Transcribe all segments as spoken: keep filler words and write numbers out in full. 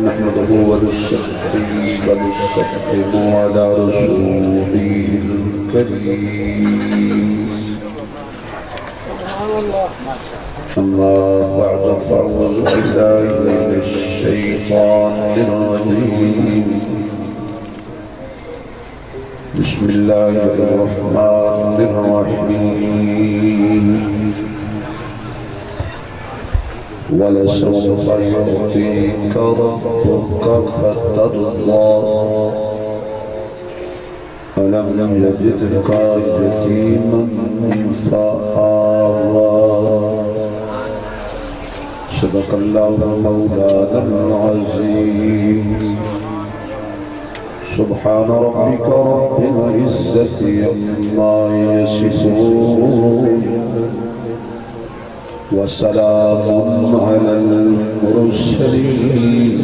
نحمده ونصلي ونسلم على رسوله الكريم أما بعد فأعوذ بالله من الشيطان الرجيم بسم الله الرحمن الرحيم ولسوف يعطيك ربك فترضى ألم يجدك يتيما فآوى صدق الله مولانا العظيم سبحان ربك رب العزة عما يصفون وسلام على المرسلين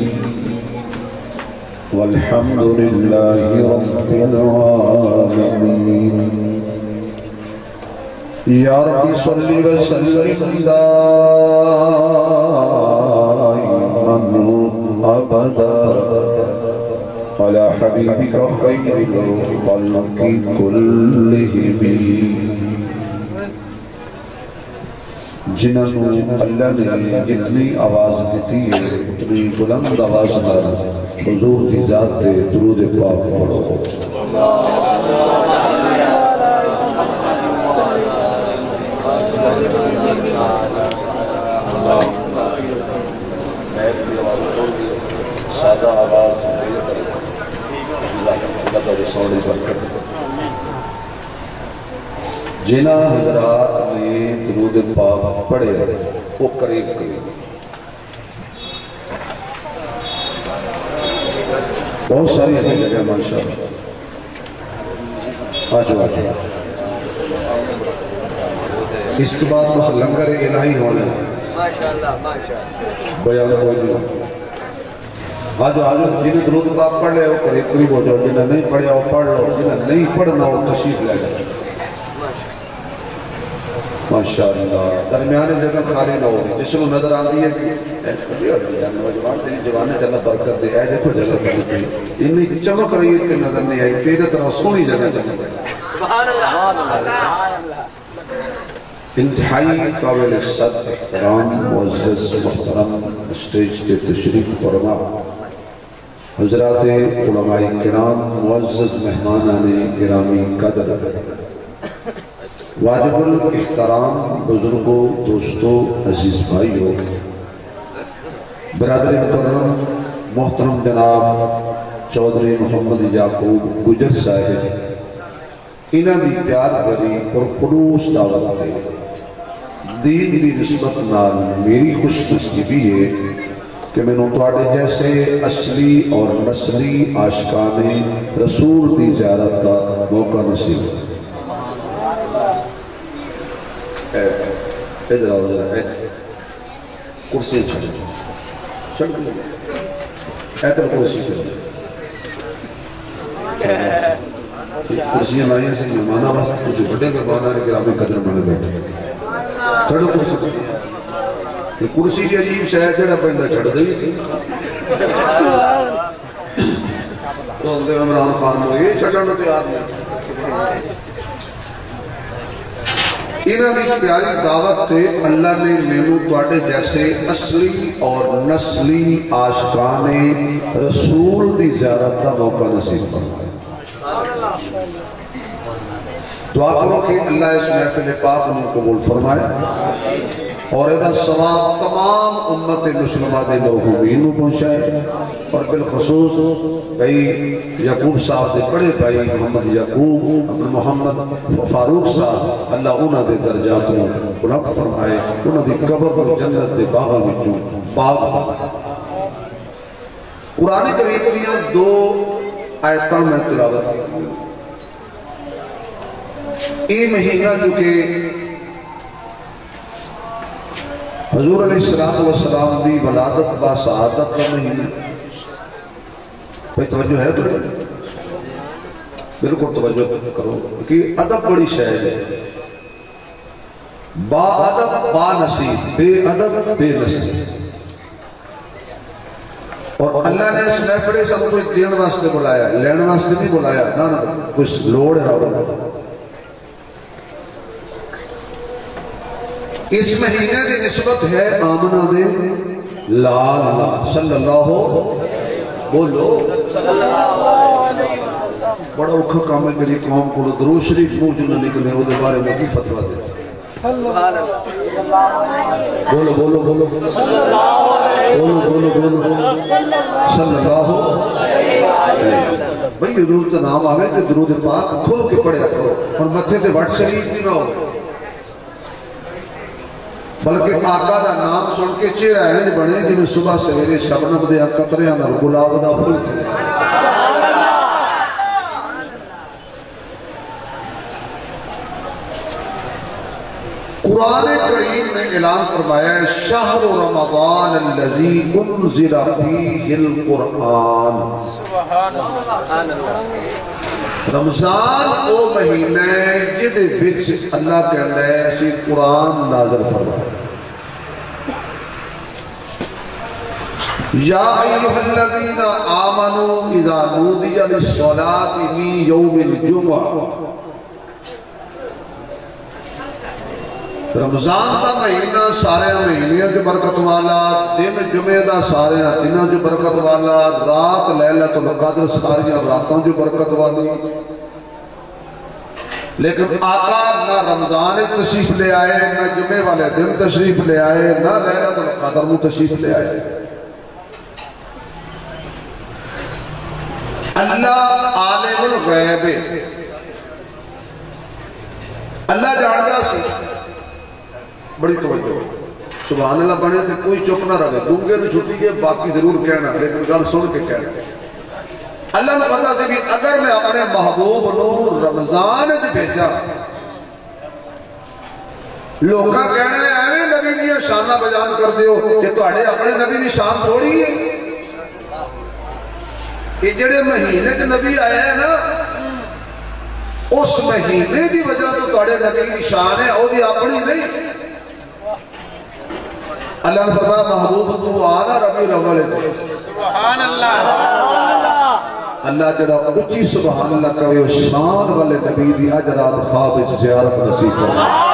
والحمد لله رب العالمين يا رب صل وسلم دائما أبدا على حبيبك خير الخلق كلهم جنہوں اللہ نے جتنی آواز دیتی ہے اتنی بلند آواز میں حضور کی ذات تے درود پاک پڑھو سادہ آواز جنہ حضرات نے درود پاک پڑھے وہ قریب قریب بہت ساری ایسی جگہ ماشاءاللہ آجو آجو اس کے بعد بس لنگر الہی ہونے بیان کوئی نہیں آجو آجو جنہیں درود پاک پڑھ لے وہ قریب قریب ہو جاؤ جنہیں نہیں پڑھے وہ پڑھ لو جنہیں نہیں پڑھنا وہ تشریف لے جائے ماشاءاللہ درمیانے جگہ خالی نہ ہوگی جس کو نظر آتی ہے کہ نوجوان تیری جوانے جگہ برکت دے آئے دیکھو جگہ کرنی تھی انہی چمک رہی ہے کہ نظر نہیں آئی تیرے طرح سونی جگہ چمک رہی سبحان اللہ انتہائی قابل صد احترام معزز محترم اسٹیج کے تشریف فرما حضرات علماء کرام معزز مہمانان گرامی قدر واجب الاحترام بزرگوں دوستوں عزیز بھائیوں برادر مکرم محترم جناب چودھری محمد یعقوب گجر صاحب انہاں دی پیار بری اور خلوص دعوت ہے دین دی نسبت نال میری خوش نصیبی ہے کہ میں نے تواڈے جیسے اصلی اور نسلی عاشقان رسول دی زیارت کا موقع نصیب ہے ادھر آؤ ذرا کرسی چھڑ چھڑ ایتر کرسی چھڑ کرسیاں لائیں سے مہمانہ واسط کچھ بڑے مہمانہ نے گرامی قدر مانے بیٹھے چھڑو کرسی یہ کرسی کی عجیب سے ہے جڑا پہندہ چھڑ دے تو اندھے عمران خان ہو یہ چھڑنا تیار نہیں انہاں دی پیاری دعوت تے اللہ نے مینوں تواڈے جیسے اصلی اور نسلی عاشقان رسول دی زیارت کا موقع نصیب فرمائے دعا کرو کہ اللہ اس محفل پاک نے قبول فرمائے اور ادھا ثواب تمام امت مسلمہ دے لوگوں بھی انہوں پہنچائے اور بالخصوص بھائی یعقوب صاحب دے بڑے بھائی محمد یعقوب محمد فاروق صاحب اللہ انہوں دے درجات میں بلند فرمائے انہوں دی قبر اور جنت دے باغا میں جو باغ قرآن کریم میں دو آیتاں میں تلاوت کی یہ مہینہ جو کہ حضور علیہ السلام دی ولادت با سعادت کا مہینہ بھئی توجہ ہے تو بالکل توجہ کرو کہ ادب بڑی شہر ہے با ادب با نصیب بے ادب بے نصیب اور اللہ نے اس محفل سے کوئی دین واسطے بلایا، لین واسطے نہیں بلایا، نہ نہ کچھ لوڑ ہے رہا۔ اس مہینے کی نسبت ہے آمنہ دے لال لال صلی اللہ بولو بڑا اوکھا کام ہے میری قوم کو درود شریف منہ جو نہ نکلے وہ دے بارے میں کی فتویٰ دے۔ بولو بولو بولو بولو بولو بولو بولو صلی اللہ بھئی درود کا نام آوے تو درود پاک کھل کے پڑھیا کرو اور متھے تے وٹ شریف نہیں نہ ہو، بلکہ آقا دا نام سن کے چہرہ ہے بنے جنہیں صبح سویرے شبنم دے قطریاں نہ گلاب دا پھول کے۔ قرآن کریم نے اعلان فرمایا ہے شہر رمضان الذی انزل فیہ القرآن، رمضان او مہینہ جدے وچ اللہ کہتا ہے اسی قرآن نازل فرمایا۔ یا ایھا الذین آمنوا اذا نودی للصلاۃ من یوم الجمعہ، رمضان دا مہینہ سارے مہینے جو برکت والا، دن جمعہ دا سارے دنوں جو برکت والا، رات لیلۃ القدر ساری راتوں جو برکت والی، لیکن آقا نہ رمضان تشریف لے آئے، نہ جمعہ والے دن تشریف لے آئے، نہ لیلۃ القدر میں تشریف لے آئے۔ اللہ عالم الغیب، اللہ جانتا سی، بڑی توجہ سبحان اللہ بنے تھے کوئی چپ نہ رہے، دونگے تو چھٹی کے باقی ضرور کہنا لیکن گل سن کے کہنا۔ اللہ نے پتا سے بھی اگر میں اپنے محبوب نو رمضان دے بھیجا، لوگاں کہنا ہے ایویں نبی دیا شانہ بیان کر دیو کہ تواڈے اپنے نبی دی شان تھوڑی ہے۔ یہ جڑے مہینے کے نبی آئے ہیں نا، اس مہینے دی وجہ تو تواڈے نبی دی شان ہے، وہ دی اپنی نہیں۔ اللہ نے فرمایا محبوب تو آنا ربی الاول ہے، سبحان اللہ، اللہ جڑا اچھی سبحان اللہ کرے وہ شان والے نبی دی اج رات خواب زیارت نصیب فرمائے۔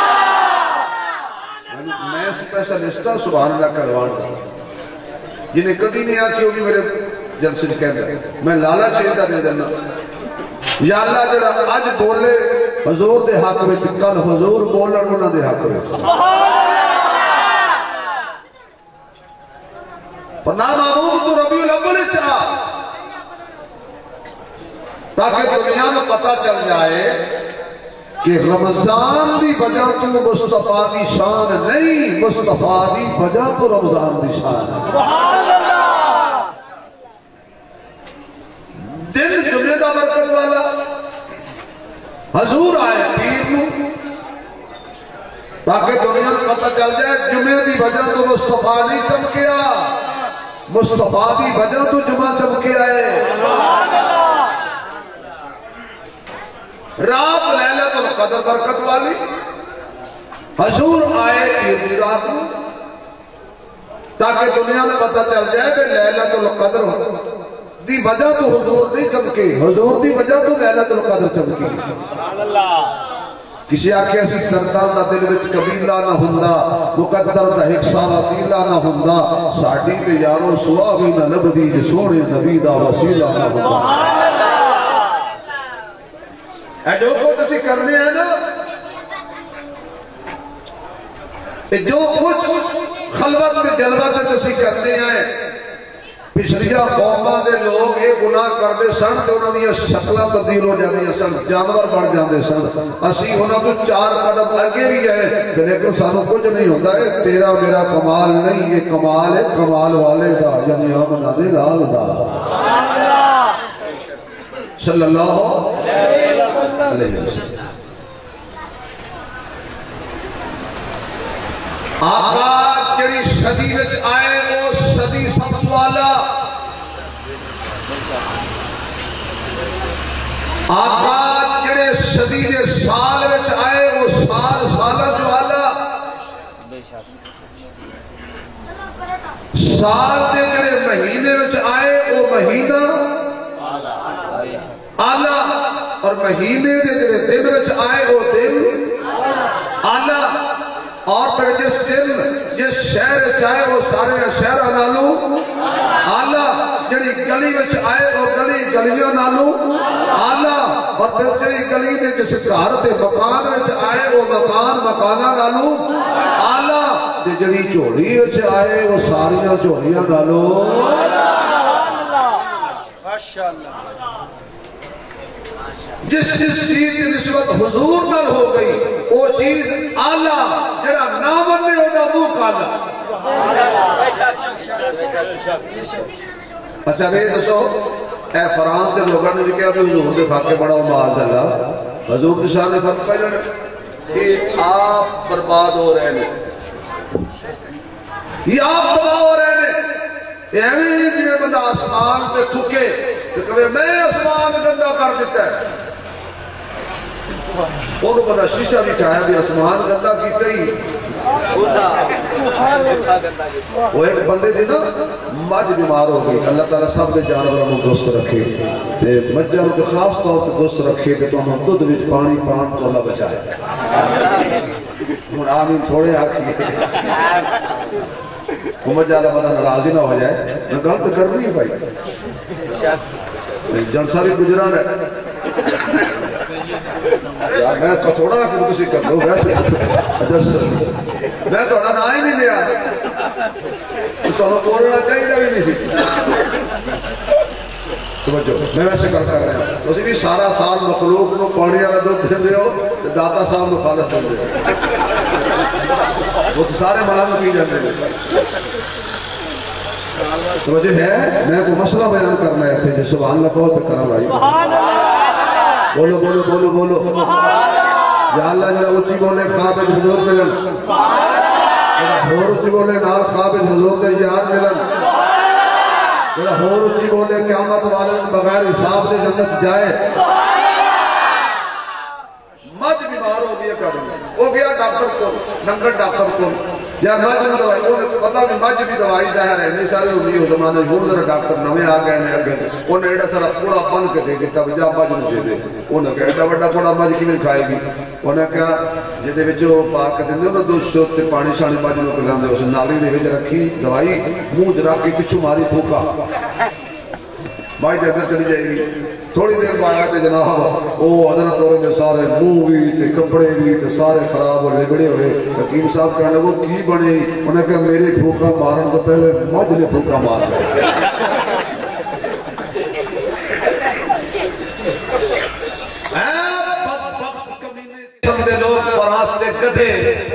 میں اسپیشلسٹ ہوں سبحان اللہ کروان کا، جنہیں کدی نہیں آتی ہوگی میرے جلسے سے کہہ دیں میں لالا چیزہ دے دینا، یا اللہ جڑا اج بولے حضور دے حق میں کل حضور بولن انہاں دے حق میں، پناہ محبوب تو ربیع الاول چاہ تاکہ دنیا میں پتہ چل جائے کہ رمضان دی وجہ تو مصطفیٰ دی شان نہیں، مصطفیٰ دی وجہ تو رمضان دی شان ہے۔ سبحان اللہ، دل جمعہ دا برکت والا، حضور آئے پیر نو تاکہ دنیا میں پتہ چل جائے جمعہ دی وجہ تو مصطفیٰ نہیں چمکیا، مصطفیٰ دی وجہ تو جمعہ چمکے آئے۔ رات لیلۃ القدر برکت والی، حضور آئے پیر دی رات میں تاکہ دنیا میں پتہ چل جائے کہ لیلۃ القدر دی وجہ تو حضور نہیں چمکے، حضور دی وجہ تو لیلۃ القدر چمکے۔ کسی آکھے اسی دردان دا دل وچ قبیلہ نہ ہوندا، مقدر دا حصہ وسیلہ نہ ہوندا، ساڈی تے یارو سوا بھی نہ لبدی جے سونے نبی دا وسیلہ نہ ہوندا۔ اے جو کچھ اسی کرنے ہیں نا، اے جو کچھ خلوت تے جلوت تے اسی کرنے ہیں، پچھلیاں قوماں دے لوگ اے گناہ کردے سن تے انہاں دی شکلاں تبدیل ہو جاندیاں سن، جانور بن جاندے سن، اسی انہاں تو چار قدم اگے بھی گئے لیکن سانو کچھ نہیں ہوتا ہے۔ تیرا میرا کمال نہیں، یہ کمال ہے کمال والے دا، یعنی آمنہ دے لال دا صلی اللہ علیہ وسلم۔ آقا جڑی صدی وچ آئے وہ صدی سب والا، آقا جڑے صدی دے سال وچ آئے وہ سال سالہ جو والا، سال دے جڑے مہینے مہینے دے جڑے دن وچ آئے وہ دن آلہ اور پھر جس دن جس شہر چاہے وہ سارے شہرہ نالو آلہ جڑی گلی وچ آئے وہ گلی گلیوں نالو آلہ اور پھر جڑی گلی دے جس گھر تے مکان وچ آئے وہ مکان مکانہ نالو آلہ تے جڑی جھوڑی وچ آئے وہ ساریاں جھوڑیاں نالو ماشاءاللہ جس جس چیز کی نسبت حضور نال ہو گئی وہ چیز آلہ جڑا نام نے ہوتا وہ کالا اچھا بھئی دسو اے فرانس کے لوگوں نے کہا کہ حضور دے فاقے بڑا معاذ اللہ حضور کے سامنے فرق پہ جانے کہ آپ برباد ہو رہے ہیں یہ آپ تباہ ہو رہے ہیں یہ ہمیں جنہیں بندہ آسمان پہ تھکے کہ کبھی میں آسمان گندہ کر دیتا ہے انہوں بندہ شیشہ بھی کہا ہے بھی آسمان گندہ کیتے ہی وہ ایک بندے دی نا مجھ بیمار ہو گئی اللہ تعالیٰ سب دے جانوروں کو دوست رکھے مجھے ان کے خاص طور پر دوست رکھے کہ تو ہم دودھ وچ پانی پان تو اللہ بچائے ہوں آمین تھوڑے آکھیے عمر جالا بدا ناراضی نہ ہو جائے میں غلط کرنی ہے بھائی جلسہ بھی گجران ہے یار میں تھوڑا کہ کسی کر دو ویسے میں تھوڑا نہ ہی نہیں لیا تو انہوں بولنا چاہیے بھی نہیں سی توجہ میں ویسے کر کر رہا ہوں اسی بھی سارا سال مخلوق نو پانی والا دودھ دے ہو داتا صاحب نو خالص دے دے وہ تو سارے ملام کی جاتے ہیں توجہ ہے میں کو مسئلہ بیان کرنا ہے تھے جو سبحان اللہ بہت کرنا بھائی بولو بولو بولو بولو یا اللہ جنہا اچھی بولے خواب حضور ملن جنہا ہور اچھی بولے نال خواب حضور دے یاد ملن جنہا ہور اچھی بولے قیامت والن بغیر حساب دے جنت جائے مجھ بیمار ہو گیا کر وہ گیا ڈاکٹر کو ننگر ڈاکٹر کو یا مجھ میں دوائی انہیں پتا بھی مجھ بھی دوائی ظاہر ہے نہیں سارے ہوئی ہو زمانے جھوڑ در ڈاکٹر نوے آگئے ہیں اگے انہیں ایڈا سارا پورا بن کے دے دیتا بھی جا مجھ میں دے دے انہیں کہا ایڈا بڑا پورا مجھ کی میں کھائے گی انہیں کہا جیدے بچو پاک دیں دے انہیں دو شوتے پانی شانی مجھ میں پلان دے اسے نالی دے بچ رکھی دوائی مونج رکھ کے پچھو ماری پھوکا بھائی دے اندر چلی جائے گی تھوڑی دیر بایا تے جناب او حضرت دورے میں سارے مووی تے کپڑے بھی تے سارے خراب اور لگڑے ہوئے حکیم صاحب کہنے وہ کی بنے انہیں کہا میرے پھوکا مارن تو پہلے مجھ نے پھوکا مار لیا سمدے لوگ فراستے گدھے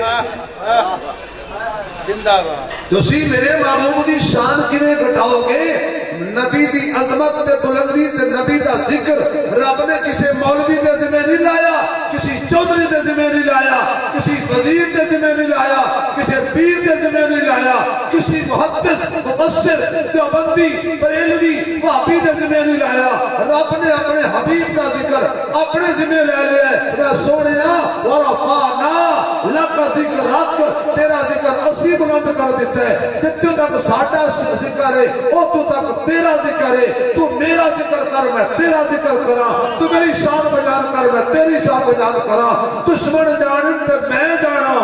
تو سی میرے محبوب دی شان کیویں گھٹاؤ گے نبی دی عظمت تے بلندی تے نبی دا ذکر رب نے کسی مولوی دے ذمہ نہیں لایا کسی چودھری دے ذمہ نہیں لایا کسی وزیر دے ذمہ نہیں لایا کسی پیر دے ذمہ نہیں لایا کسی محدث مفسر دیوبندی بریلوی وہابی دے ذمہ نہیں لایا رب نے اپنے حبیب کا ذکر اپنے ذمہ لے لیا میں سونیا ورفعنا لک ذکرک تیرا ذکر اسی بلند کر دیتا ہے جتنے تک ساڑھا ذکر ہے او تو تک تیرا ذکر ہے تو میرا ذکر کر میں تیرا ذکر کرا تو میری شان بیان کر میں تیری شان بیان کرا دشمن جانن تے میں جانا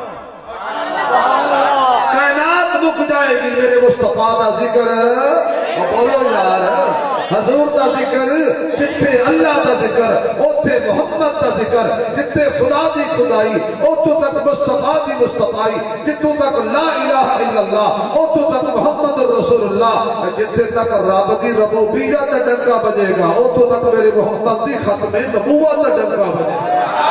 کائنات مک جائے گی میرے مصطفیٰ دا ذکر بولو یار حضور دا ذکر جتھے اللہ دا ذکر اوتھے محمد دا ذکر جتھے خدا دی خدائی اوتھو تک مصطفیٰ دی مصطفیٰ جتھو تک لا الہ الا اللہ اوتھو تک محمد رسول اللہ جتھے تک رب دی ربوبیت دا ڈنکا بجے گا اوتھو تک میرے محمد دی ختم نبوت دا ڈنکا بجے گا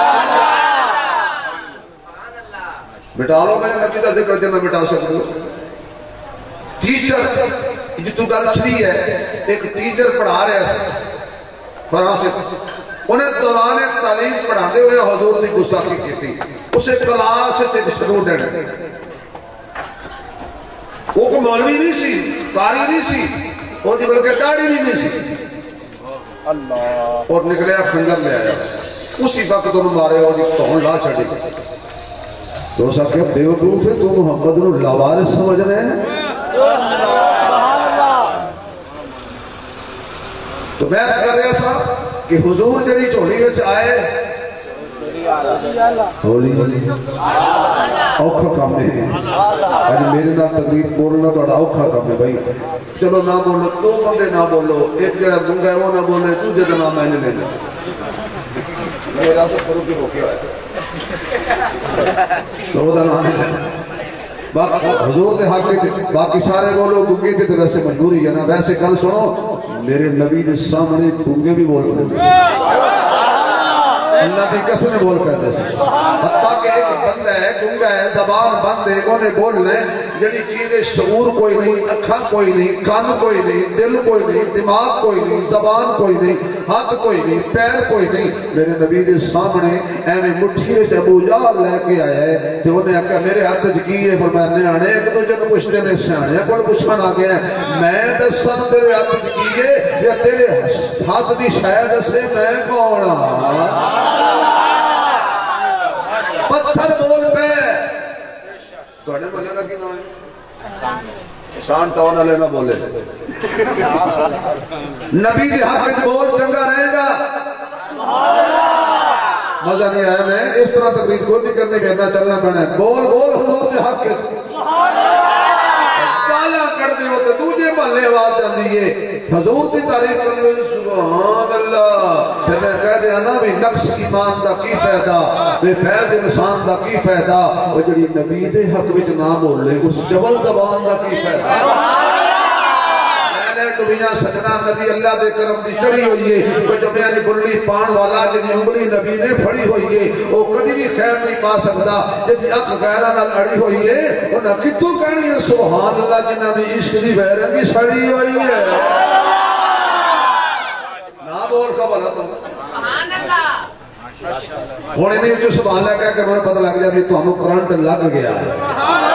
مٹا لو میں نبی دا ذکر جنہ مٹا سکتے ٹیچر جتو گل چھڑی ہے ایک ٹیچر پڑھا رہے ہیں فرانسس انہیں دوران تعلیم پڑھا دے ہوئے حضور دی گستاخی کی تھی اسے کلاس سے سٹوڈنٹ وہ کو مولوی نہیں سی قاری نہیں سی وہ جی بلکہ داڑھی بھی نہیں سی اور نکلے خنجر لے آیا اسی وقت انہوں مارے اور جس تون لا چھڑی تو اسا کہ بیوقوف ہے تو محمد نو لاوارث سمجھ رہے ہیں تو بیعت کر رہا صاحب کہ حضور جڑی جھولی وچ آئے ہولی اوکھا کام ہے آج میرے نام تقریب بولنا تو اوکھا کام ہے بھائی چلو نہ بولو دو بندے نہ بولو ایک جڑا گنگا ہے وہ نہ بولے تجھے تو نام میں نے لینا میرا سے فروغی ہو کے آئے تو وہ نام ہے حضور دے حق باقی سارے بولو گنگے تھے تو ویسے مجبوری ہے نا ویسے کل سنو میرے نبی دے سامنے گنگے بھی بول رہے ہیں اللہ کی قسم بول کر دے سکتے حتیٰ کہ ایک بندہ ہے گنگا ہے زبان بند ہے انہیں بولنا ہے جڑی چیزیں شعور کوئی نہیں اکھاں کوئی نہیں کان کوئی نہیں دل کوئی نہیں دماغ کوئی نہیں زبان کوئی نہیں ہاتھ کوئی نہیں پیر کوئی نہیں میرے نبی دے سامنے ایویں مٹھی وچ ابو جہل لے کے آیا ہے تے انہیں آکھیا میرے ہاتھ وچ کی ہے فرمایا نیانے ایک دوجے نوں پوچھدے نے سیانے کول پوچھن آ گیا میں دساں تیرے ہاتھ وچ کی ہے یا تیرے ہاتھ دی شے دسے میں کون ہاں پتھر بول پہ توڑے بولے گا کہ نہ شان ٹاؤن علیہ نہ بولے نبی دی حق بول چنگا رہے گا مزہ نہیں آیا میں اس طرح تقریر کو بھی کرنے گئے چلنا پڑنا ہے بول بول حضور دی حق گالا کر دے ہوتے دوجے محلے آواز جاندی ہے حضور دی تعریف کرنے ہوئے سبحان اللہ پھر میں کہہ دیا نا بھی نقص ایمان دا کی فائدہ بے فیض انسان دا کی فائدہ وہ جڑی نبی دے حق وچ نام ہو لے اس جبل زبان دا کی فائدہ دنیا سجنا ندی اللہ دے کرم دی چڑھی ہوئی ہے وہ جو میں نے بلی پان والا جدی انگلی نبی نے پھڑی ہوئی ہے وہ کدی بھی خیر نہیں پا سکتا جدی اک غیرہ نال اڑی ہوئی ہے انہاں کتوں کہنی ہے سبحان اللہ جنہ دی عشق دی بیرنگی سڑی ہوئی ہے نہ بول کا بلا تو سبحان اللہ ہونے نہیں جو سبحان اللہ کہہ کہ میں پتہ لگ جائے بھی تو ہمیں کرنٹ لگ گیا ہے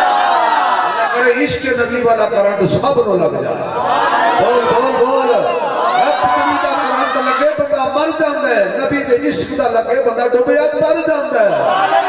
عشق نبی والا کرنٹ سب نو لگ جائے بول بول بول نبی دا کرنٹ لگے بندہ مر جاندہ ہے نبی دے عشق دا لگے بندہ ڈوبیا تر جاندہ ہے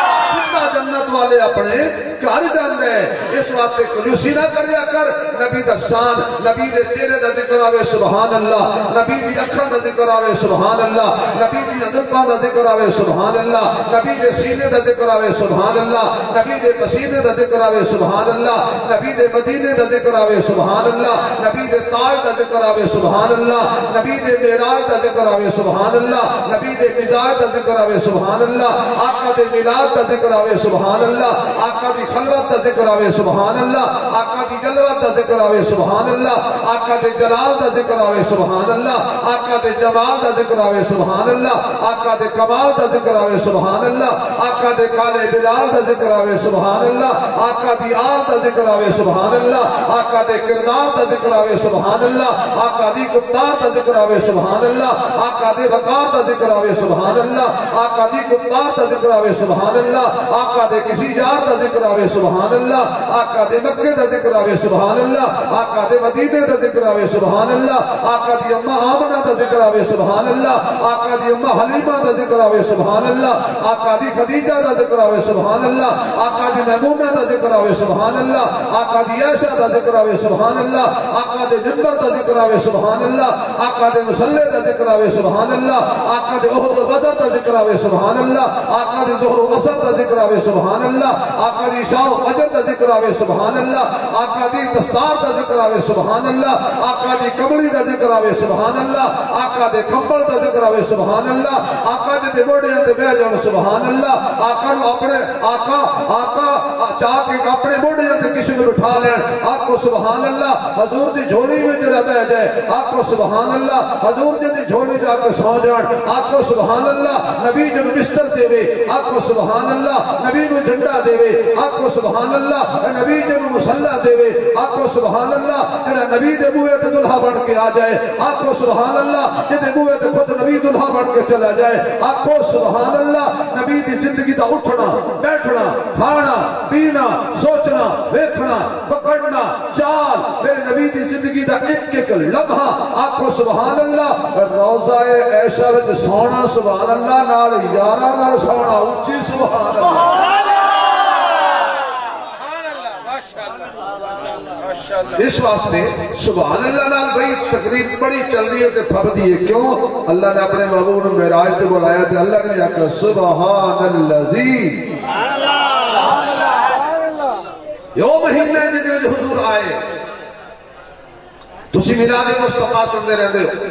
جنت والے اپنے گھر جاندے ہیں اس واسطے کنجوسی نہ کریا کر نبی دا شان نبی دے چہرے دا ذکر آوے سبحان اللہ نبی دی اکھاں دا ذکر آوے سبحان اللہ نبی دی ادباں دا ذکر آوے سبحان اللہ نبی دے سینے دا ذکر آوے سبحان اللہ نبی دے پسینے دا ذکر آوے سبحان اللہ نبی دے مدینے دا ذکر آوے سبحان اللہ نبی دے تاج دا ذکر آوے سبحان اللہ نبی دے معراج دا ذکر آوے سبحان اللہ نبی دے مزاج دا ذکر آوے سبحان اللہ آقا دے میلاد دا ذکر آوے سبحان اللہ آقا دی خلوت دا ذکر آوے سبحان اللہ آقا دی جلوت دا ذکر آوے سبحان اللہ آقا دے جلال دا ذکر آوے سبحان اللہ آقا دے جمال دا ذکر آوے سبحان اللہ آقا دے کمال دا ذکر آوے سبحان اللہ آقا دے کالے بلال دا ذکر آوے سبحان اللہ آقا دی آل دا ذکر آوے سبحان اللہ آقا دے کردار دا ذکر آوے سبحان اللہ آقا دی گفتار دا ذکر آوے سبحان اللہ آقا دے وقار دا ذکر آوے سبحان اللہ آقا دی گفتار دا ذکر آوے سبحان اللہ آقا دے کسی جار دا ذکر آوے سبحان اللہ آقا دے مکہ دا ذکر آوے سبحان اللہ آقا دے مدینے دا ذکر آوے سبحان اللہ آقا دی امہ آمنہ دا ذکر آوے سبحان اللہ آقا دی امہ حلیمہ دا ذکر آوے سبحان اللہ آقا دی خدیجہ دا ذکر آوے سبحان اللہ آقا دی میمونہ دا ذکر آوے سبحان اللہ آقا دی عائشہ دا ذکر آوے سبحان اللہ آقا دے جنبر دا ذکر آوے سبحان اللہ آقا دے مسلح دا ذکر آوے سبحان اللہ آقا دے احد و بدر دا ذکر آوے سبحان اللہ آقا دے ظہر و عصر دا ذکر آوے سبحان اللہ آقا دی شاہ و فجر دا ذکر آوے سبحان اللہ آقا دی دستار دا ذکر آوے سبحان اللہ آقا دی کملی دا ذکر آوے سبحان اللہ آقا دے کمبل دا ذکر آوے سبحان اللہ آقا دے دے موڑے دے بے جان سبحان اللہ آقا نو اپنے آقا آقا جا کے اپنے موڑے دے کسی کو اٹھا لین آقا سبحان اللہ حضور دی جھولی میں جڑا بہ جائے آقا سبحان اللہ حضور دی جھولی جا کے سو جان آقا سبحان اللہ نبی جنو بستر دے وے آقا سبحان اللہ نبی نو جھنڈا دے وے آقا سبحان اللہ نبی جنو مسلح دے وے آقا سبحان اللہ جڑا نبی دے بوئے تے دلہا بڑھ کے آ جائے آقا سبحان اللہ جدے بوئے تے خود نبی دلہا بڑھ کے چلا جائے آقا سبحان اللہ نبی دی زندگی دا اٹھنا بیٹھنا کھانا پینا سوچنا ویکھنا پکڑنا چال میرے نبی دی زندگی دا ایک ایک لمحہ آقا سبحان اللہ روضہ عائشہ وچ سونا سبحان اللہ نال یاراں نال سونا اونچی سبحان اللہ اس واسطے سبحان اللہ نال بھئی تقریب بڑی چل دی ہے تے پھب دی ہے کیوں اللہ نے اپنے محبوب نے معراج تے بلایا تے اللہ نے آکھا سبحان الذی یو مہینہ جدے وچ حضور آئے تسی میلاد مصطفیٰ سنتے رہتے ہو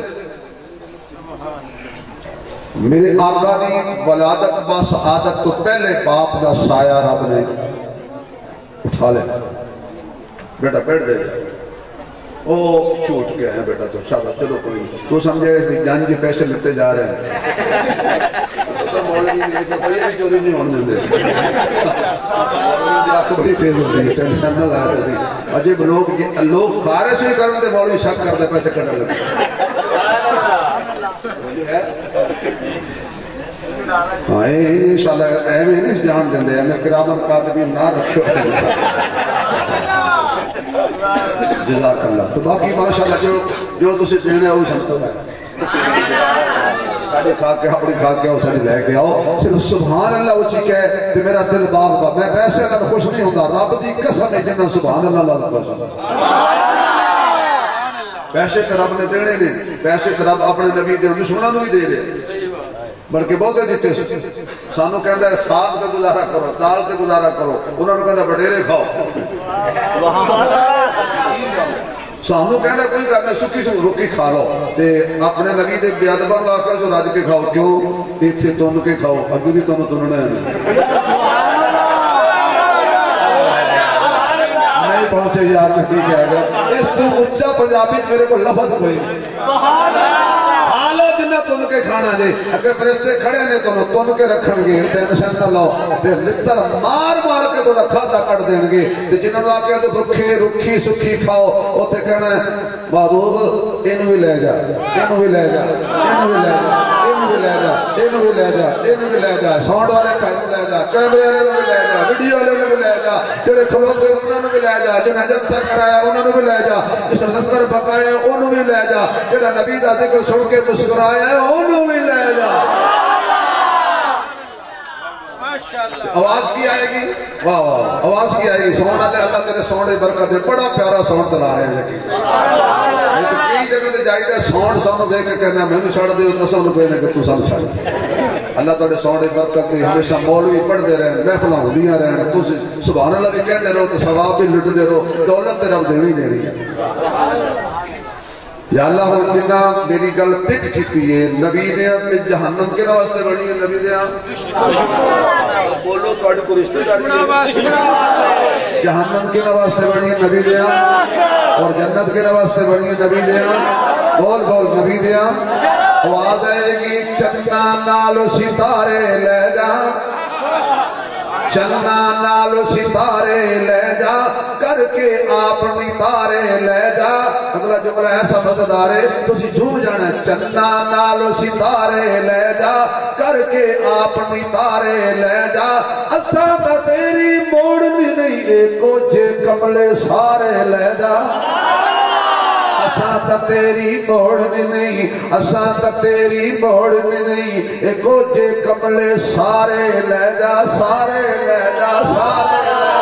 میرے آقا دی ولادت با سعادت تو پہلے باپ دا سایہ رب نے اٹھا لے بیٹا بیٹھ دے او چھوٹ گیا ہے بیٹا تو شابت چلو کوئی تو سمجھے جان کے پیسے لگتے جا رہے ہیں تو مولوی لے کے کوئی بھی چوری نہیں ہونے دے بڑی تیز ہوتی ہے ٹینشن نہ لایا تھی عجیب لوگ لوگ خارے سے کرنے دے مولوی شک کر دے پیسے کٹنے لگتے ہاں انشاءاللہ اے میں نہیں جان دیں دے ہمیں کرامت کاتبین نہ رکھو جزاک اللہ تو باقی ماشاءاللہ جو جو تسی دینے ہیں وہ سمجھتا ہے ساڑھے کھا کے اپنی کھا کے آؤ ساڑھے لے کے آؤ صرف سبحان اللہ اچھی کہے کہ میرا دل باغ با میں پیسے اگر خوش نہیں ہوتا رب دی قسم ہے جنہ سبحان اللہ اللہ اللہ پیسے تو رب نے دینے نے پیسے تو رب اپنے نبی دے دشمنوں کو بھی دے رہے بلکہ بہت دیتے سانو کہندا ہے ساگ تے گزارا کرو دال تے گزارا کرو انہوں نے کہندا بٹیرے کھاؤ سانو کہنا کوئی کرنا سکی سے روکی کھا لو تے اپنے نبی دے بیادبہ کا آقا جو راج کے کھاؤ کیوں ایتھے تون کے کھاؤ اگے بھی تون تننا ہے نہیں پہنچے یار نہیں کہہ گا اس تو اچھا پنجابی میرے کو لفظ ہوئی حالو جنہ تن کے کھانا جے اگر فرشتے کھڑے نے تو تن کے رکھن گے ٹینشن نہ لو تے لتر مار مار کے تو کھاتا کٹ دین گے تے جنہاں نوں آکھیا تے بھکھے رکھی سکھی کھاؤ اوتھے کہنا ہے محبوب اینو بھی لے جا اینو بھی لے جا اینو بھی لے جا اینو بھی لے جا اینو بھی لے جا اینو بھی لے جا ساؤنڈ والے کہیں لے جا کیمرے والے نوں بھی لے جا ویڈیو والے نوں بھی لے جا جڑے کھلوتے انہاں نوں بھی لے جا جنہاں جب سے کرایا انہاں نوں بھی لے جا جس زندر بقائے انہوں بھی لے جا جڑا نبی دا ذکر سن کے مسکرایا ہے انہوں بھی لے جا آواز کی آئے گی واہ واہ آواز کی آئے گی سون اللہ اللہ تیرے سونے برکت ہے بڑا پیارا سون تلا رہے ہیں یقین یہ تو کئی جگہ تے جائی دے سون سانو دے کے کہنا میں نے چھڑ دے تو سانو کوئی نہ کہ تو سانو چھڑ اللہ تیرے سونے برکت ہے ہمیشہ مولوی پڑھ دے رہے ہیں محفلاں ہوندیاں رہن تو سبحان اللہ بھی کہندے رہو تو ثواب بھی لٹ دے رہو دولت تے رب دینی دینی ہے یا اللہ ہم جنہ میری گل پک کیتی ہے نبی دیاں تے جہنم کے واسطے بڑی ہے نبی دیاں بولو تواڈے کو رشتے داری جہنم کے واسطے بڑی ہے نبی دیاں اور جنت کے واسطے بڑی ہے نبی دیاں بول بول نبی دیاں آواز آئے گی چنا نال ستارے لے جا چنا نال ستارے لے جا کر کے اپنی تارے لے جا اگلا جملہ ایسا مزیدار ہے تسی جھوم جانا ہے چنا نال ستارے لے جا کر کے اپنی تارے لے جا اساں تے تیری موڑنی نہیں ایکو جے کملے سارے لے جا اساں تے تیری موڑنی نہیں اساں تے تیری موڑنی نہیں ایکو جے کملے سارے لے جا سارے لے جا سارے لے جا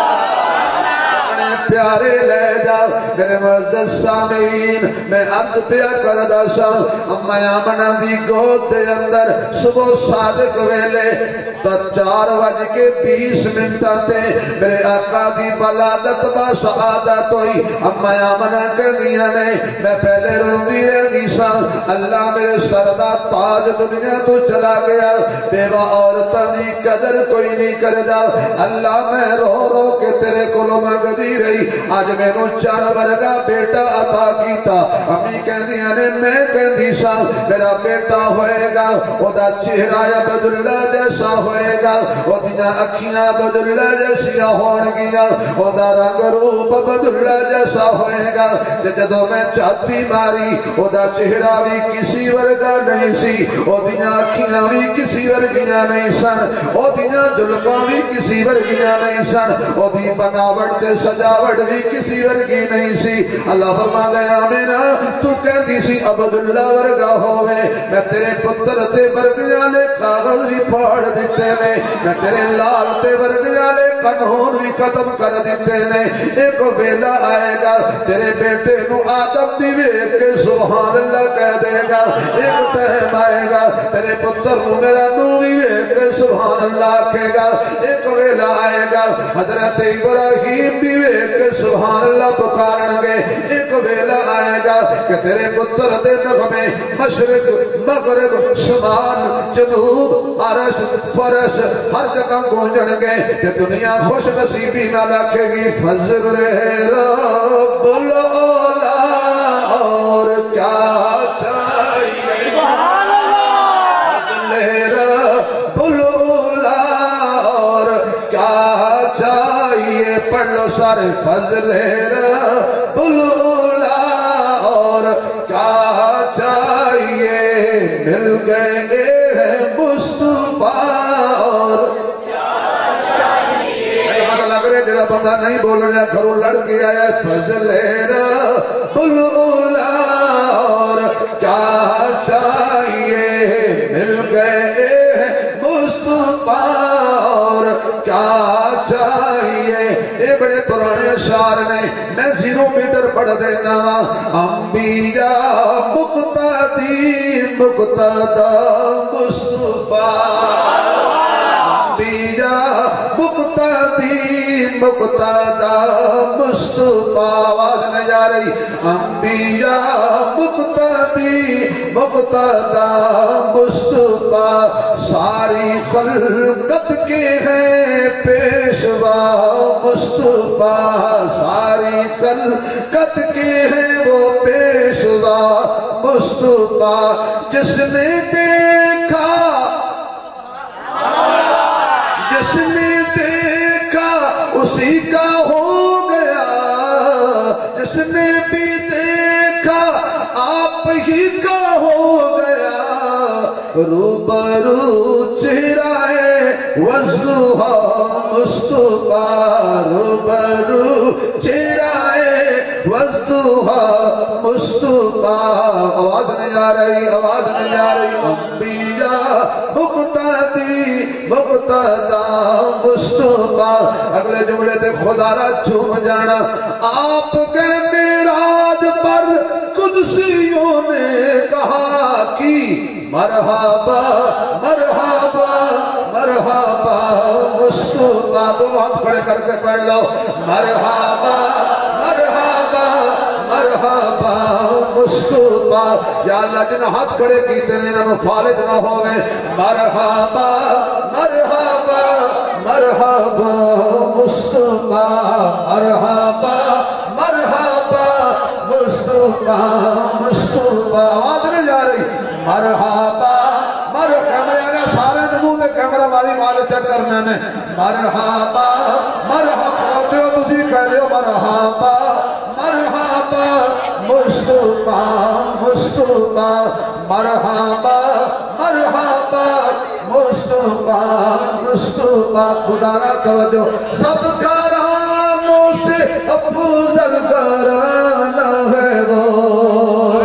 پیارے لے جا میرے معزز سامعین میں عرض پیا کردہ سا اما آمنہ دی گود دے اندر صبح صادق ویلے تا چار وج کے بیس منٹا تے میرے آقا دی بلادت با سعادت ہوئی اما آمنہ کر دیا نے میں پہلے رون دی رہ دی سا اللہ میرے سردہ تاج دنیا تو چلا گیا بیوہ عورتہ دی قدر کوئی نہیں کردہ اللہ میں رو رو کے تیرے کلو مگدی رہی آج میں نو جانور کا بیٹا عطا کیتا امی کہندیاں نے میں کہندی سا میرا بیٹا ہوئے گا او دا چہرہ عبداللہ جیسا ہوئے گا او دیاں اکھیاں عبداللہ جیسا ہون گیا او دا رنگ روپ عبداللہ جیسا ہوئے گا جدو میں چاہتی ماری او دا چہرہ بھی کسی ورگا نہیں سی او دیاں اکھیاں بھی کسی ورگیاں نہیں سن او دیاں جلفاں بھی کسی ورگیاں نہیں سن او دی بناوٹ تے سجاوٹ بھی کسی ورگی نہیں سی اللہ فرما دے آمینہ تو کہندی سی عبداللہ ورگا ہوئے میں تیرے پتر تے ورگیاں نے کاغذ بھی پھاڑ دیتے نے میں تیرے لال تے ورگیاں نے قانون بھی ختم کر دیتے نے ایک ویلا آئے گا تیرے بیٹے نو آدم بھی ویکھ کے سبحان اللہ کہہ دے گا ایک ٹائم آئے گا تیرے پتر نو میرا نو بھی ویکھ کے سبحان اللہ کہے گا ایک ویلا آئے گا حضرت ابراہیم بھی ویکھ کے سبحان اللہ پکارن گے ایک ویلا آئے گا کہ تیرے پتر دے نغمے مشرق مغرب شمال جنوب عرش فرش ہر جگہ گونجن گے کہ دنیا خوش نصیبی نہ رکھے گی فضل رب الاولا اور کیا چاہیے فضل رب الاولا اور کیا چاہیے پڑھ لو سارے فضل رب الاولا اور کیا چاہیے مل گئے ہیں مصطفیٰ اور لگ رہے جڑا بندہ نہیں بول رہا گھروں لڑ کے آیا فضل رب الاولا اور کیا چاہیے مل گئے مصطفیٰ اور کیا چاہیے اے بڑے پرانے اشعار نے میں زیرو میٹر پڑھ دینا انبیاء مقتدی مقتدی مصطفیٰ انبیاء مقتدی مقتدی مصطفیٰ آواز نہیں جا رہی انبیاء مقتدی مقتدی مصطفیٰ ساری خلقت کے ہیں پیشوا مصطفیٰ ساری خلقت کے ہیں وہ پیشوا مصطفیٰ جس نے دیکھا جس نے دیکھا اسی کا ہو گیا جس نے بھی دیکھا آپ ہی کا ہو گیا روبرو چہرائے وضحا مصطفیٰ روبرو چہرائے وضحا مصطفیٰ آواز نہیں آ رہی آواز نہیں آ رہی انبیاء مقتدی مقتدی مصطفیٰ اگلے جملے تے خدا را چوم جانا آپ کے معراج پر قدسیوں نے کہا کی مرحبا مرحبا مرحبا مصطفیٰ دو ہاتھ کھڑے کر کے پڑھ لو مرحبا مرحبا مرحبا مصطفیٰ یا اللہ جن ہاتھ کھڑے کیتے نے انہوں فالج نہ ہوئے مرحبا مرحبا مرحبا مصطفیٰ مرحبا مرحبا مصطفیٰ مصطفیٰ آواز نہیں جا رہی مرحبا مرحبا کیمرے آنے سارے دنوں دے کیمرہ والی والے چیک کرنے میں مرحبا مرحبا دیو تسی کہہ دیو مرحبا مرحبا مصطفیٰ مصطفیٰ مرحبا مرحبا مصطفیٰ مصطفیٰ خدا را توجہ سب گھرانوں سے افضل گھرانہ ہے وہ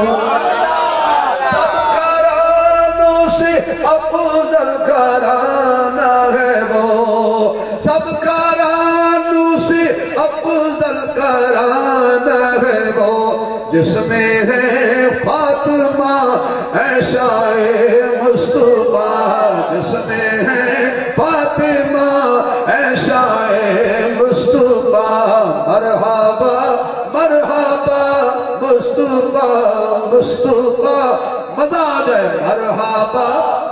سب گھرانوں سے افضل گھرانہ ہے وہ سب گھرانوں سے افضل گھرانہ ہے وہ جس میں ہے فاطمہ عائشہ مصطفیٰ جس میں ہے فاطمہ عائشہ مصطفیٰ مرحبا مرحبا مصطفیٰ مصطفیٰ مزاج ہے مرحبا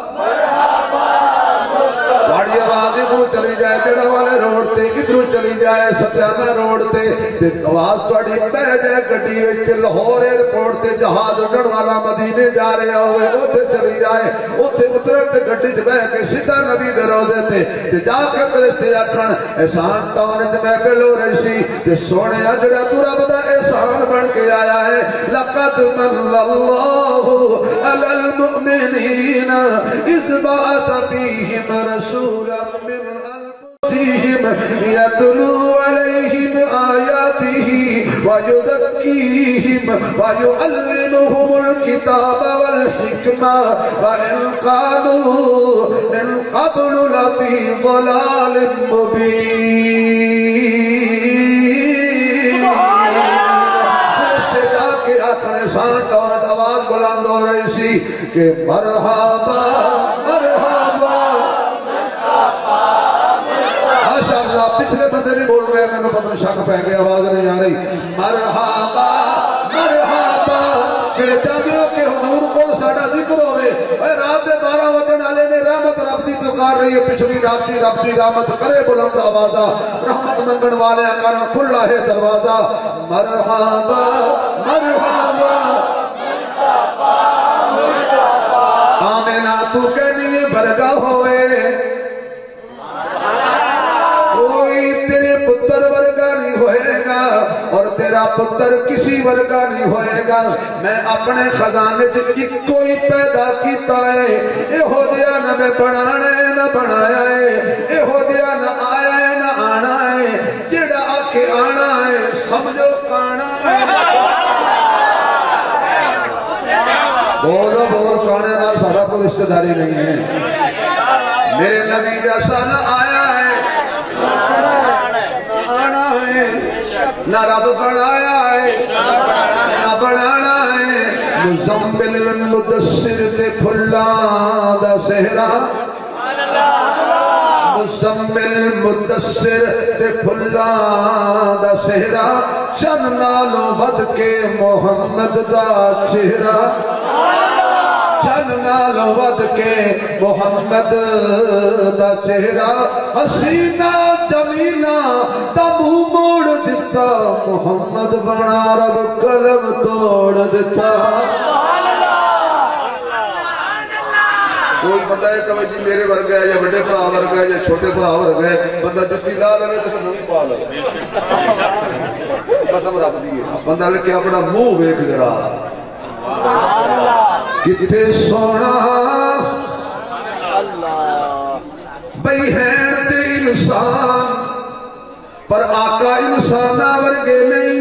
بڑی آواز ادھر چلی جائے جڑا والے روڈ تے ادھر چلی جائے ستیانہ روڈ تے تے آواز تھوڑی بہ جائے گڈی وچ لاہور ایئرپورٹ تے جہاز اڈن والا مدینے جا رہا ہوئے اوتھے چلی جائے اوتھے اترن تے گڈی تے بیٹھ کے سیدھا نبی دے روضے تے تے جا کے فرشتے آکھن احسان ٹاؤن وچ محفل ہو رہی سی تے سونیا جڑا تو رب دا احسان بن کے آیا ہے لقد من اللہ علی المؤمنین اذ بعث فیہم رسولا من انفسہم یتلو علیہم آیاتہ ویزکیہم ویعلمہم يعلمهم الكتاب والحكمة وإن كانوا من قبل لفي ضلال مبين عورت آواز بلند ہو رہی سی کہ مرحبا مرحبا ماشاء اللہ پچھلے بندے نہیں بول رہے میں نے پتہ شک پہ گیا آواز نہیں آ رہی مرحبا مرحبا کہڑے چاہتے ہو کہ حضور کو ساڑا ذکر ہوئے اے رات دے بارہ وجن آلے نے رحمت رب دی پکار رہی ہے پچھلی رات دی رب دی رحمت کرے بلند آوازہ رحمت منگن والے کرن کھلا ہے دروازہ مرحبا مرحبا آمینہ تو کہنی برگا ہوئے کوئی تیرے پتر ورگا نہیں ہوئے گا اور تیرا پتر کسی ورگا نہیں ہوئے گا میں اپنے خزانے جی کوئی پیدا کیتا ہے اے ہو دیا نہ میں بنانا ہے نہ بنایا ہے اے ہو دیا نہ آیا ہے نہ آنا ہے جڑا آکے آنا ہے سمجھو کانا ہے بولو بہت کانے نال سارا کو رشتہ داری نہیں ہے میرے نبی جیسا نہ آیا ہے آنا ہے نہ رب بنایا ہے نہ بنانا ہے مزمل مدثر تے پھلاں دا سہرا مزمل مدثر تے پھلاں دا سہرا چن نالوں ود کے محمد دا چہرہ چن نالوں ود کے محمد دا چہرہ حسینہ جمیلہ دا منہ موڑ دیتا محمد بنا رب قلم توڑ دیتا کوئی بندہ ہے کہ جی میرے ورگا ہے یا بڑے بھرا ورگا ہے یا چھوٹے بھرا ورگا ہے بندہ جتی لا لگے تو پھر نہیں پا لگے قسم رب دی بندہ ہے کہ اپنا منہ ویکھ ذرا کتے سونا بھئی ہیں تے انسان پر آقا انسان ورگے نہیں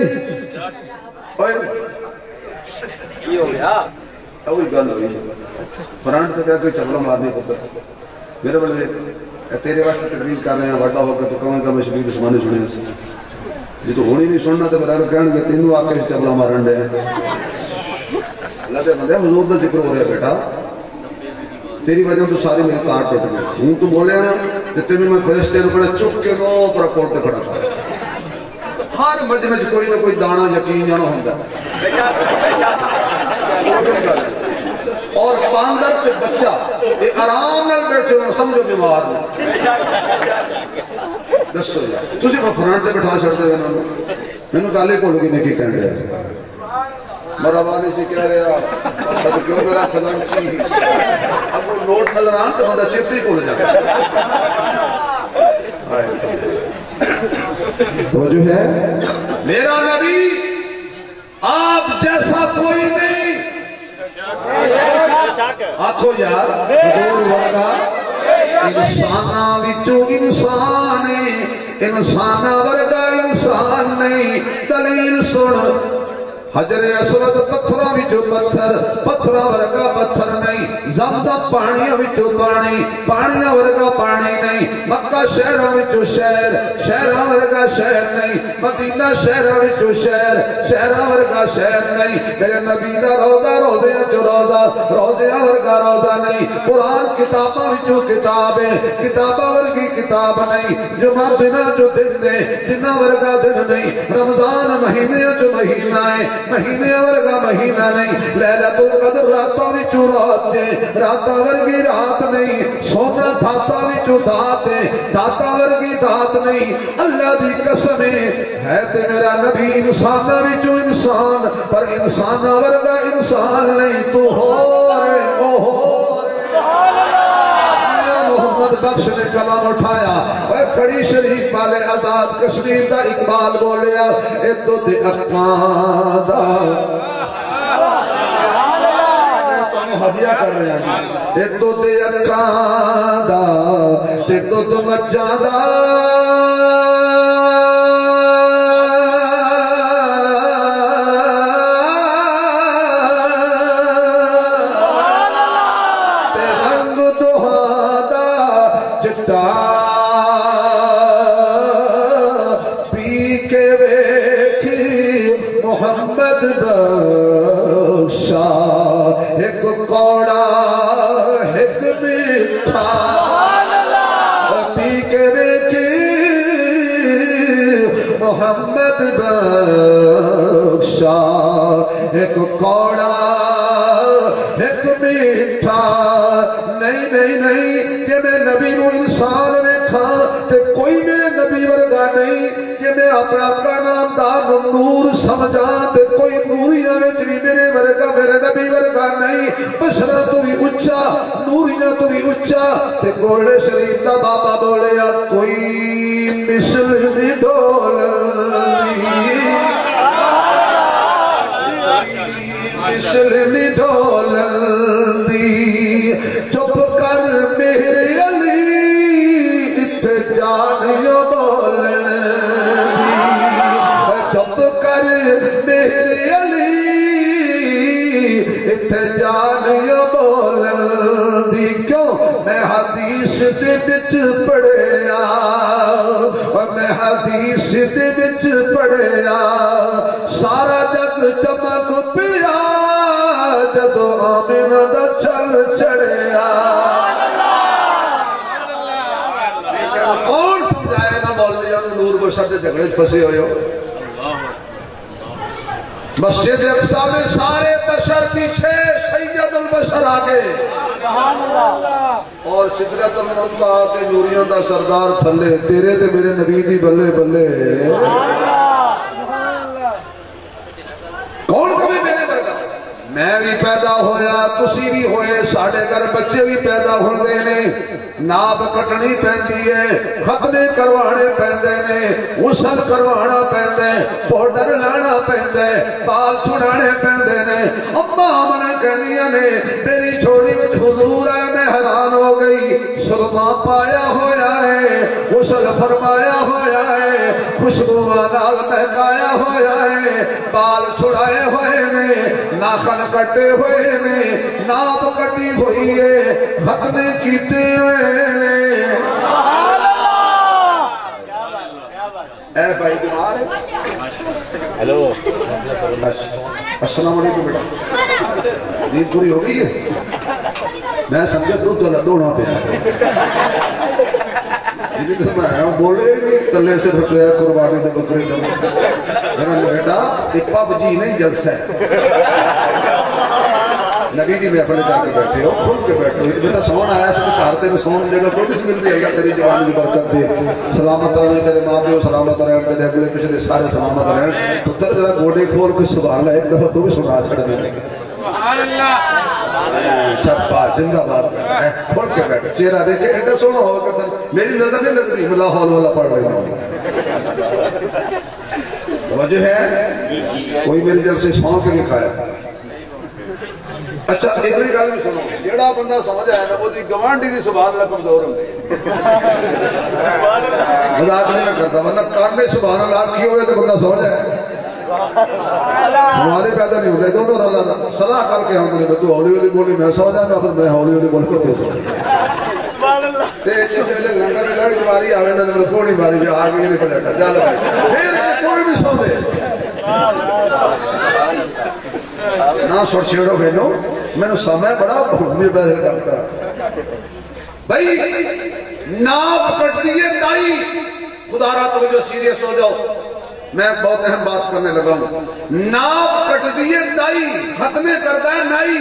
یہ ہو گیا اوہی گل ہوئی فرانٹ تے کہا کہ چپلا مارنے کو میرے بلے تیرے واسطے تقریر کر رہے ہیں وڈا ہو کے تو کمان کا میں شبیر دسمانے سنے ہیں یہ تو ہونی نہیں سننا تو میرا کہنے کہ تینوں آقا سے چپلا مارن دے اللہ دے بندے حضور دا ذکر ہو رہا ہے بیٹا تیری وجہ تو ساری میری کار ٹوٹ گئی ہوں تو بولے نا کہ تینوں میں فرشتے نے بڑا چپ کے نو پر کوٹ تے کھڑا کر ہر مجمع کوئی نہ کوئی دانا یقین جانا ہوندہ اور باندر کے بچہ یہ آرام نال بیٹھے ہوئے سمجھو بیمار میں دستو اللہ تجھے میں فرانٹ دے بٹھا چھڑتے ہوئے نا میں نے گالے کو لوگی میں کی کہنے رہے مرحبانی سے کہہ رہے ہیں صدقیوں میرا خزان چی اب وہ نوٹ نظر آن تو مدہ چپتی کو لے جاتا توجہ ہے میرا نبی آپ جیسا کوئی نہیں آنکھو یار حضور ورگا انسانہ وچو انسان انسانہ ورگا انسان نہیں دلیل سن حجر اسود پتھروں وچوں پتھر پتھروں ورگا پتھر نہیں زمزم پانیاں وچوں پانی پانیاں ورگا پانی نہیں مکہ شہراں وچوں شہر شہراں ورگا شہر نہیں مدینہ شہراں وچوں شہر شہراں ورگا شہر نہیں میرے نبی دا روضہ روضیاں چوں روضہ روضیاں ورگا روضہ نہیں قرآن کتاباں وچوں کتاب ہے کتاباں ورگی کتاب نہیں جمعہ دنہ جو دن دے دنہ ورگا دن نہیں رمضان مہینے جو مہینہ ہے مہینے ورگا مہینہ نہیں لیلۃ القدر راتوں وچوں رات ہے راتاں ورگی رات نہیں سونا دھاتا وچوں دھات ہے دھاتا ورگی دھات نہیں اللہ دی قسم ہے تے میرا نبی انساناں وچوں انسان پر انساناں ورگا انسان نہیں تو ہو رے او ہو محمد بخش نے کلام اٹھایا اے کھڑی شریف والے آزاد کشمیر دا اقبال بولیا اے تو دے اکاں دا ہدیہ کر رہے ہیں اے تو دے اکاں دا تے تو تو مجاں دا ایک کوڑا ایک میٹھا پی کے ویکھی محمد بخشا ایک کوڑا ایک میٹھا نہیں نہیں نہیں کہ میں نبی نو انسان ویکھاں تے کوئی میرے نبی ورگا نہیں کہ میں اپنا کا نام دار نور سمجھا تے کوئی نوریاں وچ بھی میرے ورگا میرے نبی ورگا نہیں بشرا تو بھی اچا نوریاں تو بھی اچا تے گولے شریف دا بابا بولیا کوئی مثل نہیں ڈولندی مثل نہیں ڈولندی چپ کر میرے علی اتھے جانیاں بولن دی چپ کر میرے علی اتھے جانیاں بولن دی کیوں میں حدیث دے وچ پڑھیا میں حدیث دے وچ پڑھیا سارا جگ چمک پیا جدو آمینہ دا چل چڑھیا کون سمجھائے گا مولویاں نور بشر دے جھگڑے پھنسے ہوئے ہو مسجد اقصی میں سارے بشر پیچھے سید البشر آگے اور سدرۃ المنتہا کے نوریوں دا سردار تھلے تیرے تے میرے نبی دی بلے بلے کون کبھی میرے برگا میں بھی پیدا ہویا تسی بھی ہوئے ساڑھے گھر بچے بھی پیدا ہوندے نے ناب کٹنی پہندی ہے ختنے کروانے پہندے نے غسل کروانا پہندے پوڈر لانا پہندے پال چھڑانے پہندے نے اماں آمنہ کہنیاں نے میری چھوڑی میں حضور ہے میں حیران ہو گئی سرما پایا ہویا ہے غسل فرمایا ہویا ہے خوشبو نال مہکایا ہویا ہے پال چھڑائے ہوئے نے ناخن کٹے ہوئے نے ناب کٹی ہوئی ہے ختنے کیتے ہوئے اے بھائی بیمار ہے ہیلو السلام علیکم بیٹا نیند پوری ہو گئی ہے میں سمجھا دودھ تو لڈونا پہ بولے نہیں تلے سے رکھیا قربانی دے بکرے دے میرا بیٹا ایک پاپ جی نہیں جلسہ ہے نبی دی محفل جا کے بیٹھے ہو کھل کے بیٹھے ہو بیٹا سون آیا سے کار تیرے سون جگہ کوئی نہیں مل دے گا تیری جوانی کی برکت دے سلامت رہنے تیرے ماں پیو سلامت رہنے تیرے اگلے پچھلے سارے سلامت رہنے پتر ذرا گوڑے کھول کے سبحان اللہ ایک دفعہ تو بھی سنا چھڑ دے سبحان اللہ شبہ زندہ بات کھول کے بیٹھے چہرہ دیکھے انٹر سونا ہو کرتا میری نظر نہیں لگ رہی ملا حول والا پڑھ رہی ہوں وجہ ہے کوئی میری جل سے سون کے لکھایا اچھا ایک بڑی گل بھی سنو جیڑا بندہ سمجھ آیا نا وہ دی گوانڈی دی سبحان اللہ کمزور ہوندی مذاق نہیں میں کرتا ورنہ کانے سبحان اللہ کی ہوئے تو بندہ سمجھ آیا ہمارے پیدا نہیں ہوتے دونوں رضا صلاح کر کے ہم نے تو ہولی ہولی بولی میں سمجھ آیا پھر میں ہولی ہولی بول کو تو تے جیسے لنگر لگ جواری آوے نا تو کوڑی باری جو آگے نہیں پلیٹا جا لگا پھر کوئی نہیں سو دے نہ سوڑ چھیڑو بھینو میں نے سامنے بڑا مجھے بہت کرتا بھائی ناپ کٹ دیئے دائی خدا رہا تو جو سیریس ہو جاؤ میں بہت اہم بات کرنے لگا ہوں ناپ کٹ دیئے دائی ختنے کرتا ہے نائی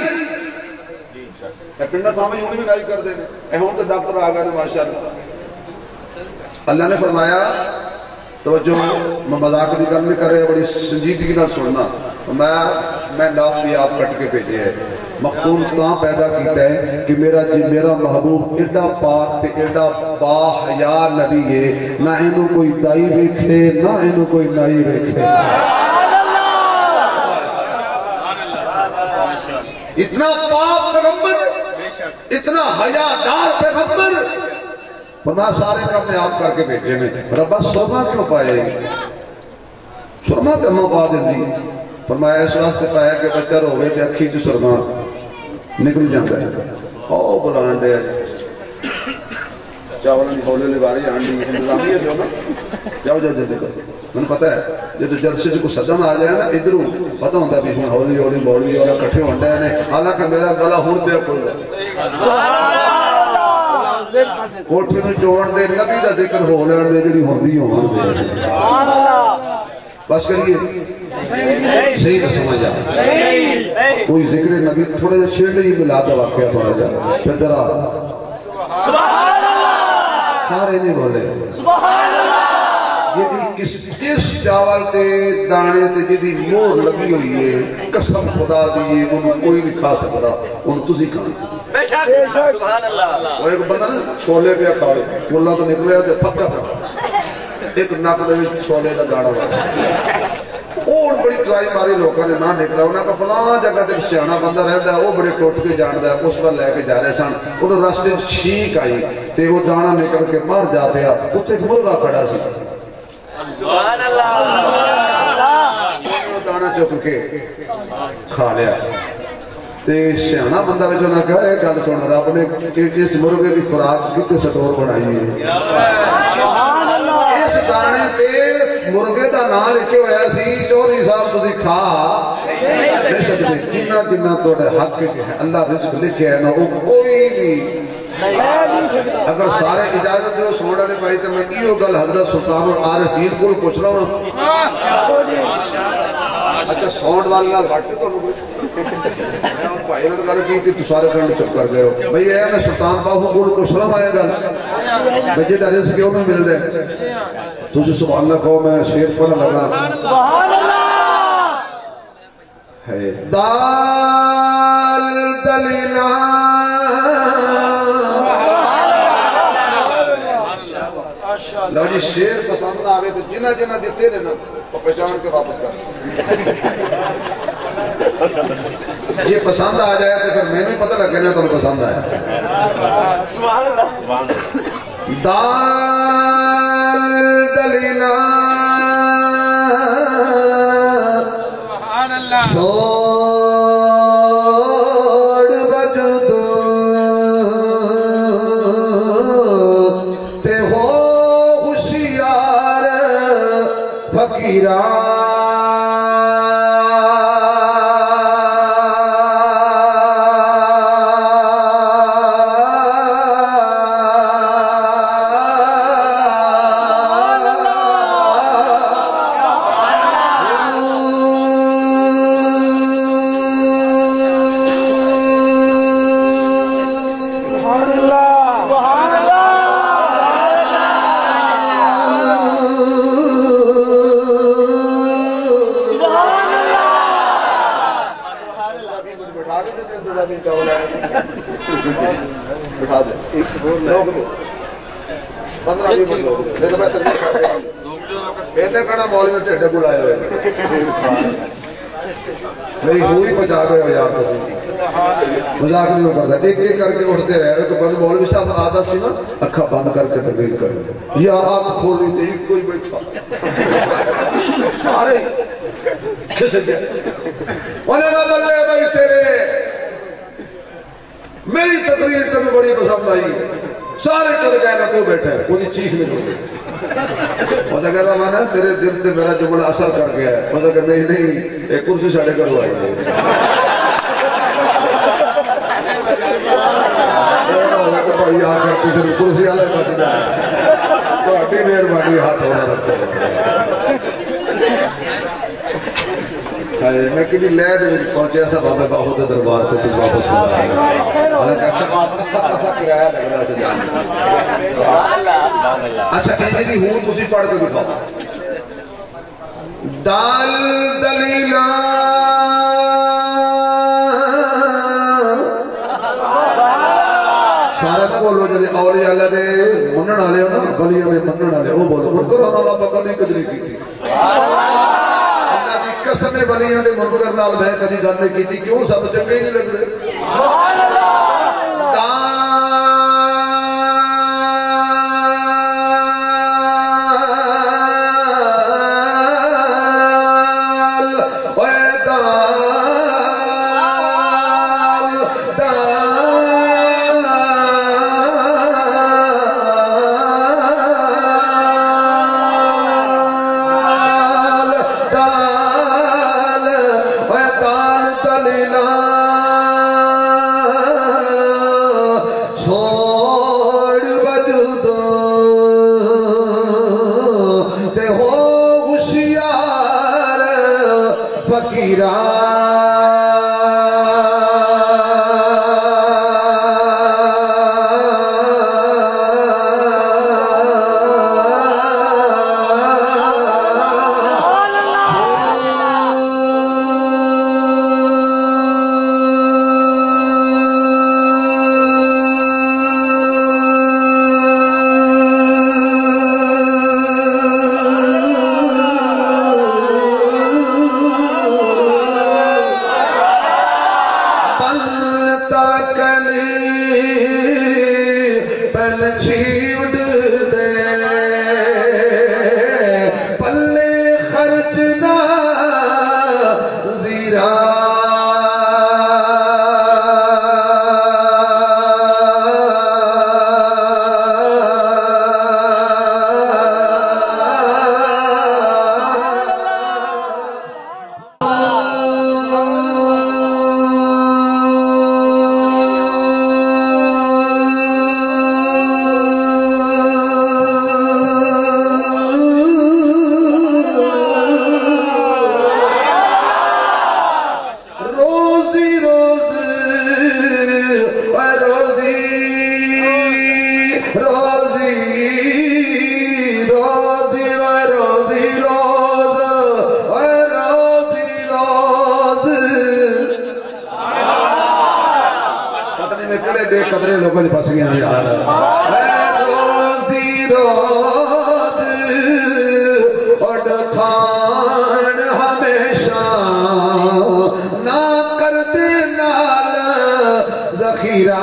پنڈا تھا میں یوں بھی نائی کر دے اے ہوں تو ڈاکٹر آگا نے ماشاءاللہ اللہ نے فرمایا توجہ میں مذاق دی گل نہیں کر رہے بڑی سنجیدگی نہ سننا میں میں ناپ بھی آپ کٹ کے بھیجے ہے مختون کہاں پیدا کیتا ہے کہ میرا جی میرا محبوب ایڈا پاک تے ایڈا با حیا نبی ہے نہ انہوں کوئی دائی بیکھے نہ انہوں کوئی نائی بیکھے اتنا پاک پیغمبر اتنا حیا دار پیغمبر پناہ سارے کام نے آپ کر کے بیٹھے میں ربا سرما کیوں پائے سرما تے اماں پا دیں دی فرمایا اس واسطے پایا کہ بچہ روے تے اکھی جو سرما نکل جاتا ہے او بلانڈے چاول کی ہولے لے باری آنڈی انتظامیہ جو نا جاؤ جاؤ جاؤ جاؤ مجھے پتا ہے جب جلسے سے کوئی سجن آ جائے نا ادھروں پتا ہوتا بھی میں ہولی ہولی بولی اور کٹھے ہوتا ہے حالانکہ میرا گلا ہون پہ کھل گیا کوٹھے میں جوڑ دے نبی دا ذکر ہو لین دے جڑی ہوندی ہون دے بس کریے صحیح نہ سمجھ جا کوئی ذکر نبی تھوڑے جا چھیڑ لئی ملا دا واقعہ تھوڑا جا پھر ذرا سارے نہیں بولے یہ اس اس چاول تے دانے تے جدی مور لگی ہوئی ہے قسم خدا دیئے انہوں کوئی نہیں کھا سکتا انہوں تسی کھانا وہ ایک بندہ نا چھولے پہ کھاڑے چھولا تو نکلے تے پکا پکا ایک ناک دے چھولے دا گاڑا ہوا اور بڑی ٹرائی ماری لوگوں نے نہ نکلا انہوں کا فلاں جگہ تے سیانا بندہ رہتا ہے وہ بڑے ٹوٹ کے جانتا ہے اس پر لے کے جا رہے سن انہوں راستے چھینک آئی تے وہ دانا نکل کے مر جا پیا اتنے ایک مرغا کھڑا سی سبحان اللہ وہ دانا چک کے کھا لیا تے سیانا بندہ بچوں نے کہا ایک گل سن رب نے اس مرغے کی خوراک کتنے سٹور بنائی ہے اس دانے تے مرغے دا نام لکھے ہویا سی چودھری صاحب تسی کھا نہیں سکتے کنا کنا توڑے حق کے ہے اللہ رزق لکھے ہے نا وہ کوئی بھی اگر سارے اجازت دے سوڑا نے پائی تو میں کیوں گل حضرت سلطان اور عارفین کو پوچھ رہا ہوں اچھا سونڈ والا گھاٹے تو لوگ میں ان بھائی نے گل کی تھی تو سارے فرینڈ چپ کر گئے ہو بھئی اے میں سلطان باہو کو پوچھ رہا ہوں آئے گا بھئی جیدہ رزق کیوں نہیں مل دے تجھے سبحان اللہ کہو میں شیر پڑھا لگا سبحان اللہ دال دلینا لو جی شیر پسند نہ آوے تو جنہ جنہ دیتے رہنا وہ پہچان کے واپس کر یہ پسند آ جائے تو پھر میں نے پتہ لگ گیا تو پسند آیا سبحان اللہ دال دلینا چھوڑ وجود تے ہو ہوشیار فقیران میری ہوئی بچا گئے ہو یاد تسی مذاق نہیں ہوتا تھا ایک ایک کر کے اٹھتے رہے تو بند مولوی صاحب عادت سی نا اکھا بند کر کے تقریر کر یا آپ کھولی تھے ایک کوئی بیٹھا سارے کسے گیا وَلَا بَلَّے بھائی تیرے میری تقریر تمہیں بڑی پسند آئی سارے چلے گئے نا تو بیٹھے وہ چیخ نہیں ہوتے مجھے کہہ رہا مانا تیرے دل تے میرا جملہ اثر کر گیا ہے مجھے کہہ نہیں نہیں ایک کرسی ساڑھے کرو آئی ہے بھائی آ کر تیسے کرسی آلے بچ جائے تو اٹھی مہربانی ہاتھ ہونا رکھتا ہے میں کبھی لے دے پہنچے ایسا بابا باہو دے دربار تے تجھ واپس ہو جائے حالانکہ اچھا بات اچھا ایسا کرایہ لگ رہا ہے جانے اچھا کہنے دی ہوں تسی پڑھ کے دکھاؤ دال دلیلا سارے نہ بولو جلے اولیاء اللہ دے منن آلے ہو نا بلیاں دے منن آلے وہ بولو منکر ہونا اللہ پاکا نہیں کدری کی تھی اللہ دی قسم بلیاں دے منکر نال بے کدی گانے کی تھی کیوں سب جنگے ہی نہیں لگ دے پل تکلی پل چھیڑ دے پلے خرچ نہ زیرا قدرے لوگوں نے پھنس گیا یار روزی روز اڈ کھان ہمیشہ نہ کر دے نال ذخیرہ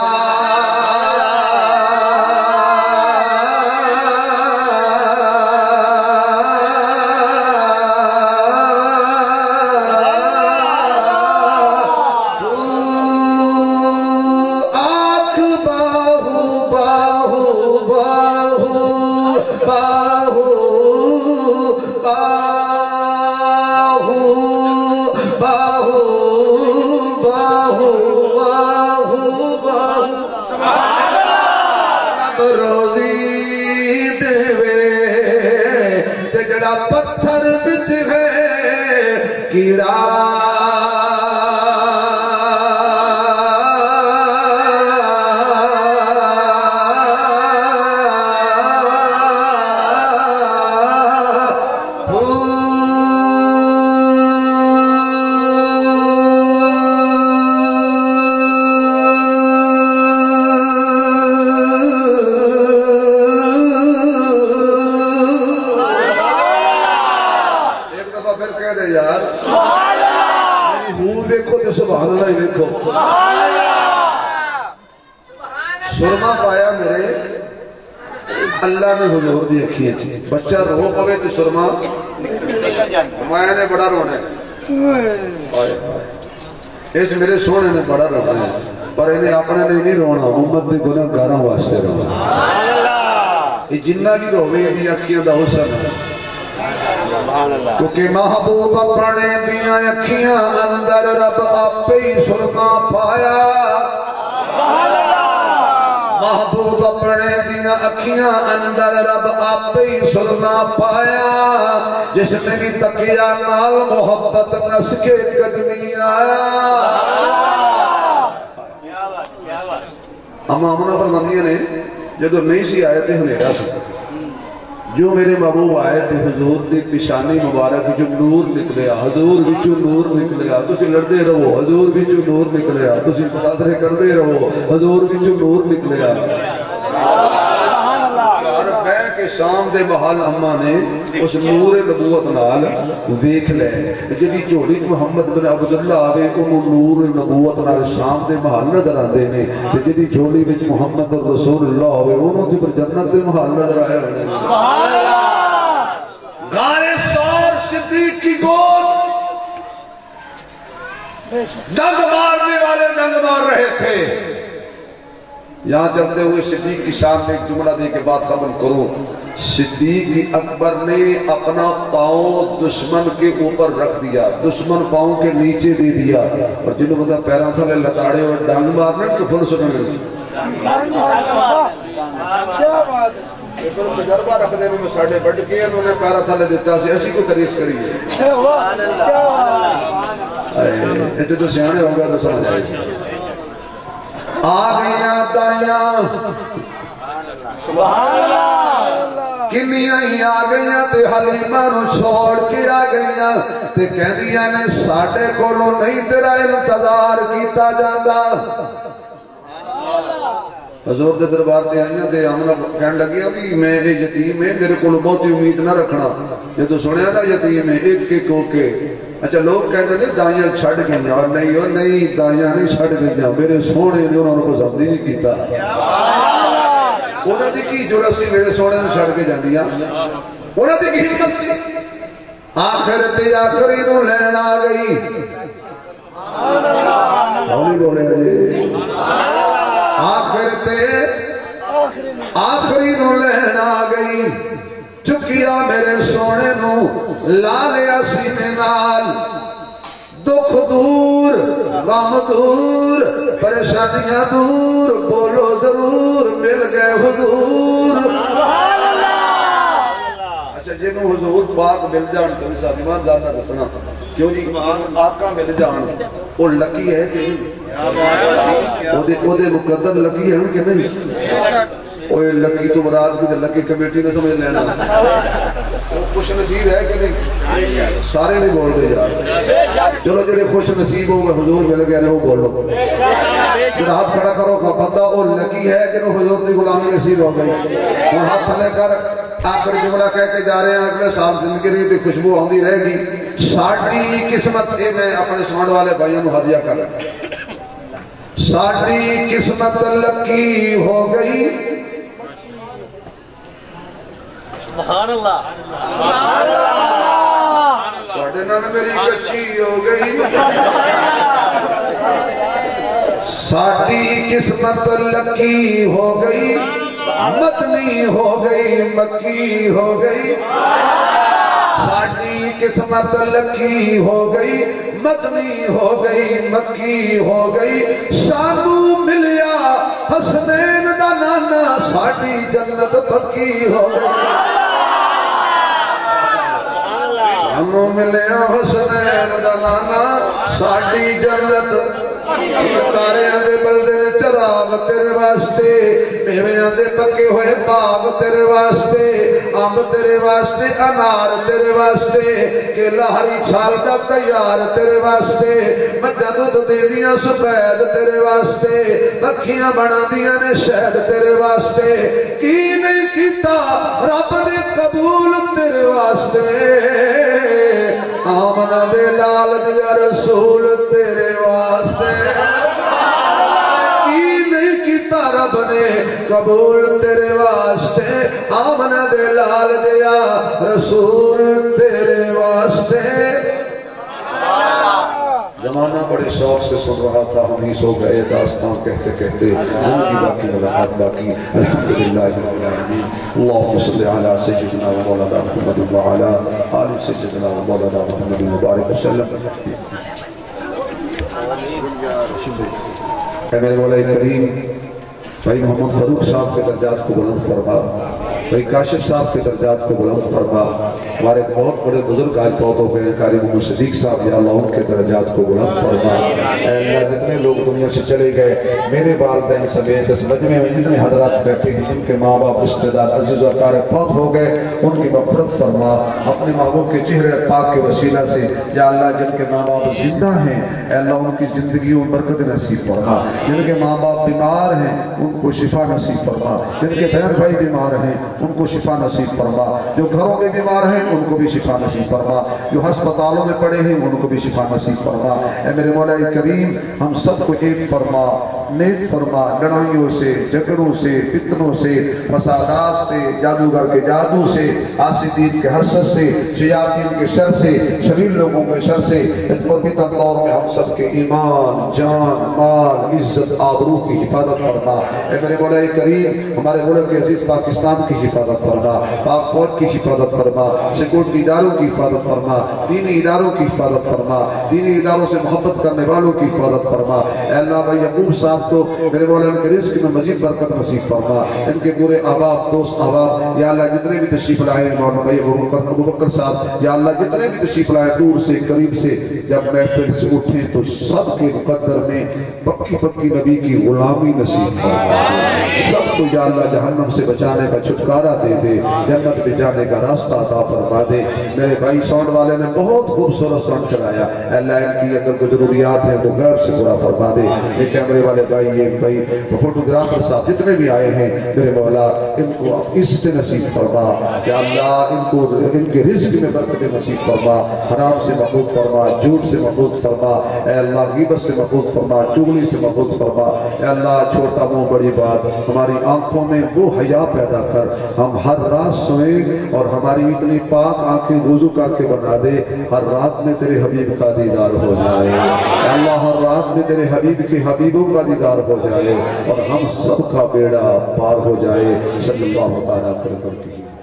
پتھر بچ ہے کیڑا سبحان اللہ ہی دیکھو سرما پایا میرے اللہ نے حضور دی اکھیاں تھی بچہ رو پوے تو سرما میں نے بڑا رونا ہے اس میرے سونے نے بڑا رونا ہے پر انہیں اپنے نے نہیں رونا امت دے گناہ گاراں واسطے رونا یہ جنہ بھی روے یہ اکھیاں دا حسن ہے کیونکہ محبوب اپنے دیاں اکھیاں اندر رب آپے ہی سرما پایا محبوب اپنے دیاں اکھیاں اندر رب آپے ہی سرما پایا جس نے بھی تقیہ نال محبت نس کے قدمی آیا اما امنا پر مندیاں نے جدو نہیں سی آئے تھے ہنیرا سی جو میرے محبوب آئے تھے حضور دی پیشانی مبارک جو نور نکلیا حضور وچو نور نکلیا تسی لڑدے رہو حضور وچو نور نکلیا تسی مقادرے کردے رہو حضور وچو نور نکلیا اور بے کے شام دے محل اما نے اس نور نبوت نال ویکھ لے جدی جھوڑی محمد بن عبداللہ آوے انہوں نور نبوت نال شام دے محل نظر آندے نے جدی جھوڑی وچ محمد رسول اللہ آوے انہوں دی پر جنت دے محل نظر آئے ہونے غارِ سور صدیق کی گود ڈنگ مارنے والے ڈنگ مار رہے تھے یہاں چلتے ہوئے صدیق کی شان میں ایک جملہ دے کے بعد ختم کروں صدیق اکبر نے اپنا پاؤں دشمن کے اوپر رکھ دیا دشمن پاؤں کے نیچے دے دیا اور جنہوں بندہ پیران تھا لے لتاڑے اور ڈانگ مارنے کفن سننے گئے ایک انہوں تجربہ رکھ دینے میں ساڑھے بڑھ کے انہوں نے پیران تھا لے دیتا سے ایسی کو تعریف کریے ایتے تو سیانے ہو گیا تو سمجھ آئے آگیاں دائیاں کنیاں ہی آگیاں تے حلیمہ نو چھوڑ کے آگیاں تے کہندیاں نے ساڑھے کولوں نہیں تیرا انتظار کیتا جاندہ حضور دے دربار تے آئیاں تے آمنہ کہنے لگی ابھی میں یتیم ہے میرے کولوں بہت امید نہ رکھنا یہ تو سنیا نا یتیم ہے ایک کے کو کے اچھا لوگ کہتے ہیں دائیاں چھڑ گئی اور نہیں اور نہیں دائیاں نہیں چھڑ گئی میرے سونے نے انہوں نے کو زبدی نہیں کیتا انہوں نے کی جو رسی میرے سونے نے چھڑ کے جاندیا انہوں نے کی حکمت سی آخر تے آخری نو لین آ گئی ہولی بولے جی آخر تے آخری نو لین آ گئی چکیا میرے سونے نو لا لیا سینے نال دکھ دور غم دور پریشانیاں دور بولو ضرور مل گئے حضور اچھا جنہوں حضور پاک مل جان تو اس ایمان دانا دسنا کیوں جی آقا مل جان وہ لکی ہے کہ نہیں وہ دے مقدر لکی ہے کہ نہیں اوہ لکی تو مراد کی لکی کمیٹی نے سمجھ لینا خوش نصیب ہے کہ نہیں سارے نہیں بول دے جا چلو جڑے خوش نصیب ہو حضور مل گئے وہ بولو جب ہاتھ کھڑا کرو کہ بندہ وہ لکی ہے کہ حضور دی غلامی نصیب ہو گئی وہ ہاتھ تھلے کر آخر جملہ کہہ کے جا رہے ہیں اگلے سال زندگی دی خوشبو ہوندی رہے گی ساڑھی قسمت اے میں اپنے سمجھ والے بھائیوں نے ہدیہ کر ساڑھی قسمت لکی ہو گئی سبحان اللہ سبحان اللہ توڑے نان میری کچھی ہو گئی ساڑھی قسمت لکی ہو گئی مدنی ہو گئی مکی ہو گئی ساڑھی قسمت لکی ہو گئی مدنی ہو گئی مکی ہو گئی سانو ملیا حسنین دا نانا ساڑھی جنت پکی ہو گئی سانو ملیا حسنین دا نانا ساڑھی جنت تاریاں دے بلدے چراغ تیرے واسطے میویاں دے پکے ہوئے باغ تیرے واسطے آمب تیرے واسطے انار تیرے واسطے کہ لہری چھال دا تیار تیرے واسطے مجھا دودھ دے دیاں سفید تیرے واسطے بکھیاں بنا دیاں نے شہد تیرے واسطے کی نہیں کیتا رب نے قبول تیرے واسطے آمنہ دے لال دیا رسول تیرے واسطے کی نہیں کیتا رب نے قبول تیرے واسطے آمنہ دے لال دیا رسول تیرے واسطے زمانہ بڑے شوق سے سن رہا تھا ہم ہی سو گئے داستان کہتے کہتے زندگی باقی ملاقات باقی الحمدللہ رب العالمین اللہم صلی علی سیدنا و مولانا محمد و علی آل سیدنا و مولانا محمد مبارک وسلم اے میرے مولا کریم بھائی محمد فاروق صاحب کے درجات کو بلند فرما بھائی کاشف صاحب کے درجات کو بلند فرما ہمارے بہت بڑے بزرگ آج فوت ہو گئے قاری محمد صدیق صاحب یا اللہ ان کے درجات کو بلند فرما اے اللہ جتنے لوگ دنیا سے چلے گئے میرے والدین سمیت اس مجمع میں جتنے حضرات بیٹھے ہیں جن کے ماں باپ رشتہ دار عزیز و اقارب فوت ہو گئے ان کی مغفرت فرما اپنے محبوب کے چہرے پاک کے وسیلہ سے یا اللہ جن کے ماں باپ زندہ ہیں اے اللہ ان کی زندگیوں میں برکت نصیب فرما جن کے ماں باپ بیمار ہیں ان کو شفا نصیب فرما جن کے بہن بھائی بیمار ہیں ان کو شفا نصیب فرما جو گھروں میں بیمار ہیں ان کو بھی شفا نصیب فرما جو ہسپتالوں میں پڑے ہیں ان کو بھی شفا نصیب فرما اے میرے مولا کریم ہم سب کو ایک فرما نیک فرما لڑائیوں سے جھگڑوں سے فتنوں سے فسادات سے جادوگر کے جادو سے حاسدین کے حسد سے شیاطین کے شر سے شریر لوگوں کے شر سے اس مدبتہ دور میں ہم سب کے ایمان جان مال عزت آبرو کی حفاظت فرما اے میرے مولا کریم ہمارے ملک کے عزیز پاکستان کی حفاظت فرما پاک فوج کی حفاظت فرما سیکورٹی اداروں کی حفاظت فرما دینی اداروں کی حفاظت فرما دینی اداروں سے محبت کرنے والوں کی حفاظت فرما اے اللہ بھائی یعقوب صاحب کو میرے مولا کے رزق میں مزید برکت نصیب فرما ان کے پورے احباب دوست احباب یا اللہ جتنے بھی تشریف لائے مولانا بھائی ابو بکر صاحب یا اللہ جتنے بھی تشریف لائے دور سے قریب سے جب محفل سے اٹھیں تو سب کے مقدر میں پکی پکی نبی کی غلامی نصیب فرما سب کو یا اللہ جہنم سے بچانے کا چھٹکارا دے دے جنت پہ جانے کا راستہ عطا فرما دے میرے بھائی ساؤنڈ والے نے بہت خوبصورت ساؤنڈ چلایا اللہ ان کی اگر کوئی ضروریات ہے وہ غیر سے پورا فرما دے یہ کیمرے والے بھائی یہ بھائی فوٹوگرافر صاحب جتنے بھی آئے ہیں میرے مولا ان کو عزت نصیب فرما یا اللہ ان کو ان کے رزق میں برکت نصیب فرما حرام سے محفوظ فرما جھوٹ سے محفوظ فرما اے اللہ غیبت سے محفوظ فرما چغلی سے محفوظ فرما اے اللہ چھوٹا منہ بڑی بات ہماری آنکھوں میں وہ حیا پیدا کر ہم ہر رات سوئیں اور ہماری اتنی پاک آنکھیں وضو کر کے بنا دے ہر رات میں تیرے حبیب کا دیدار ہو جائے اے اللہ ہر رات میں تیرے حبیب کے حبیبوں کا دیدار ہو جائے اور ہم سب کا بیڑا پار ہو جائے صلی اللہ تعالیٰ کرے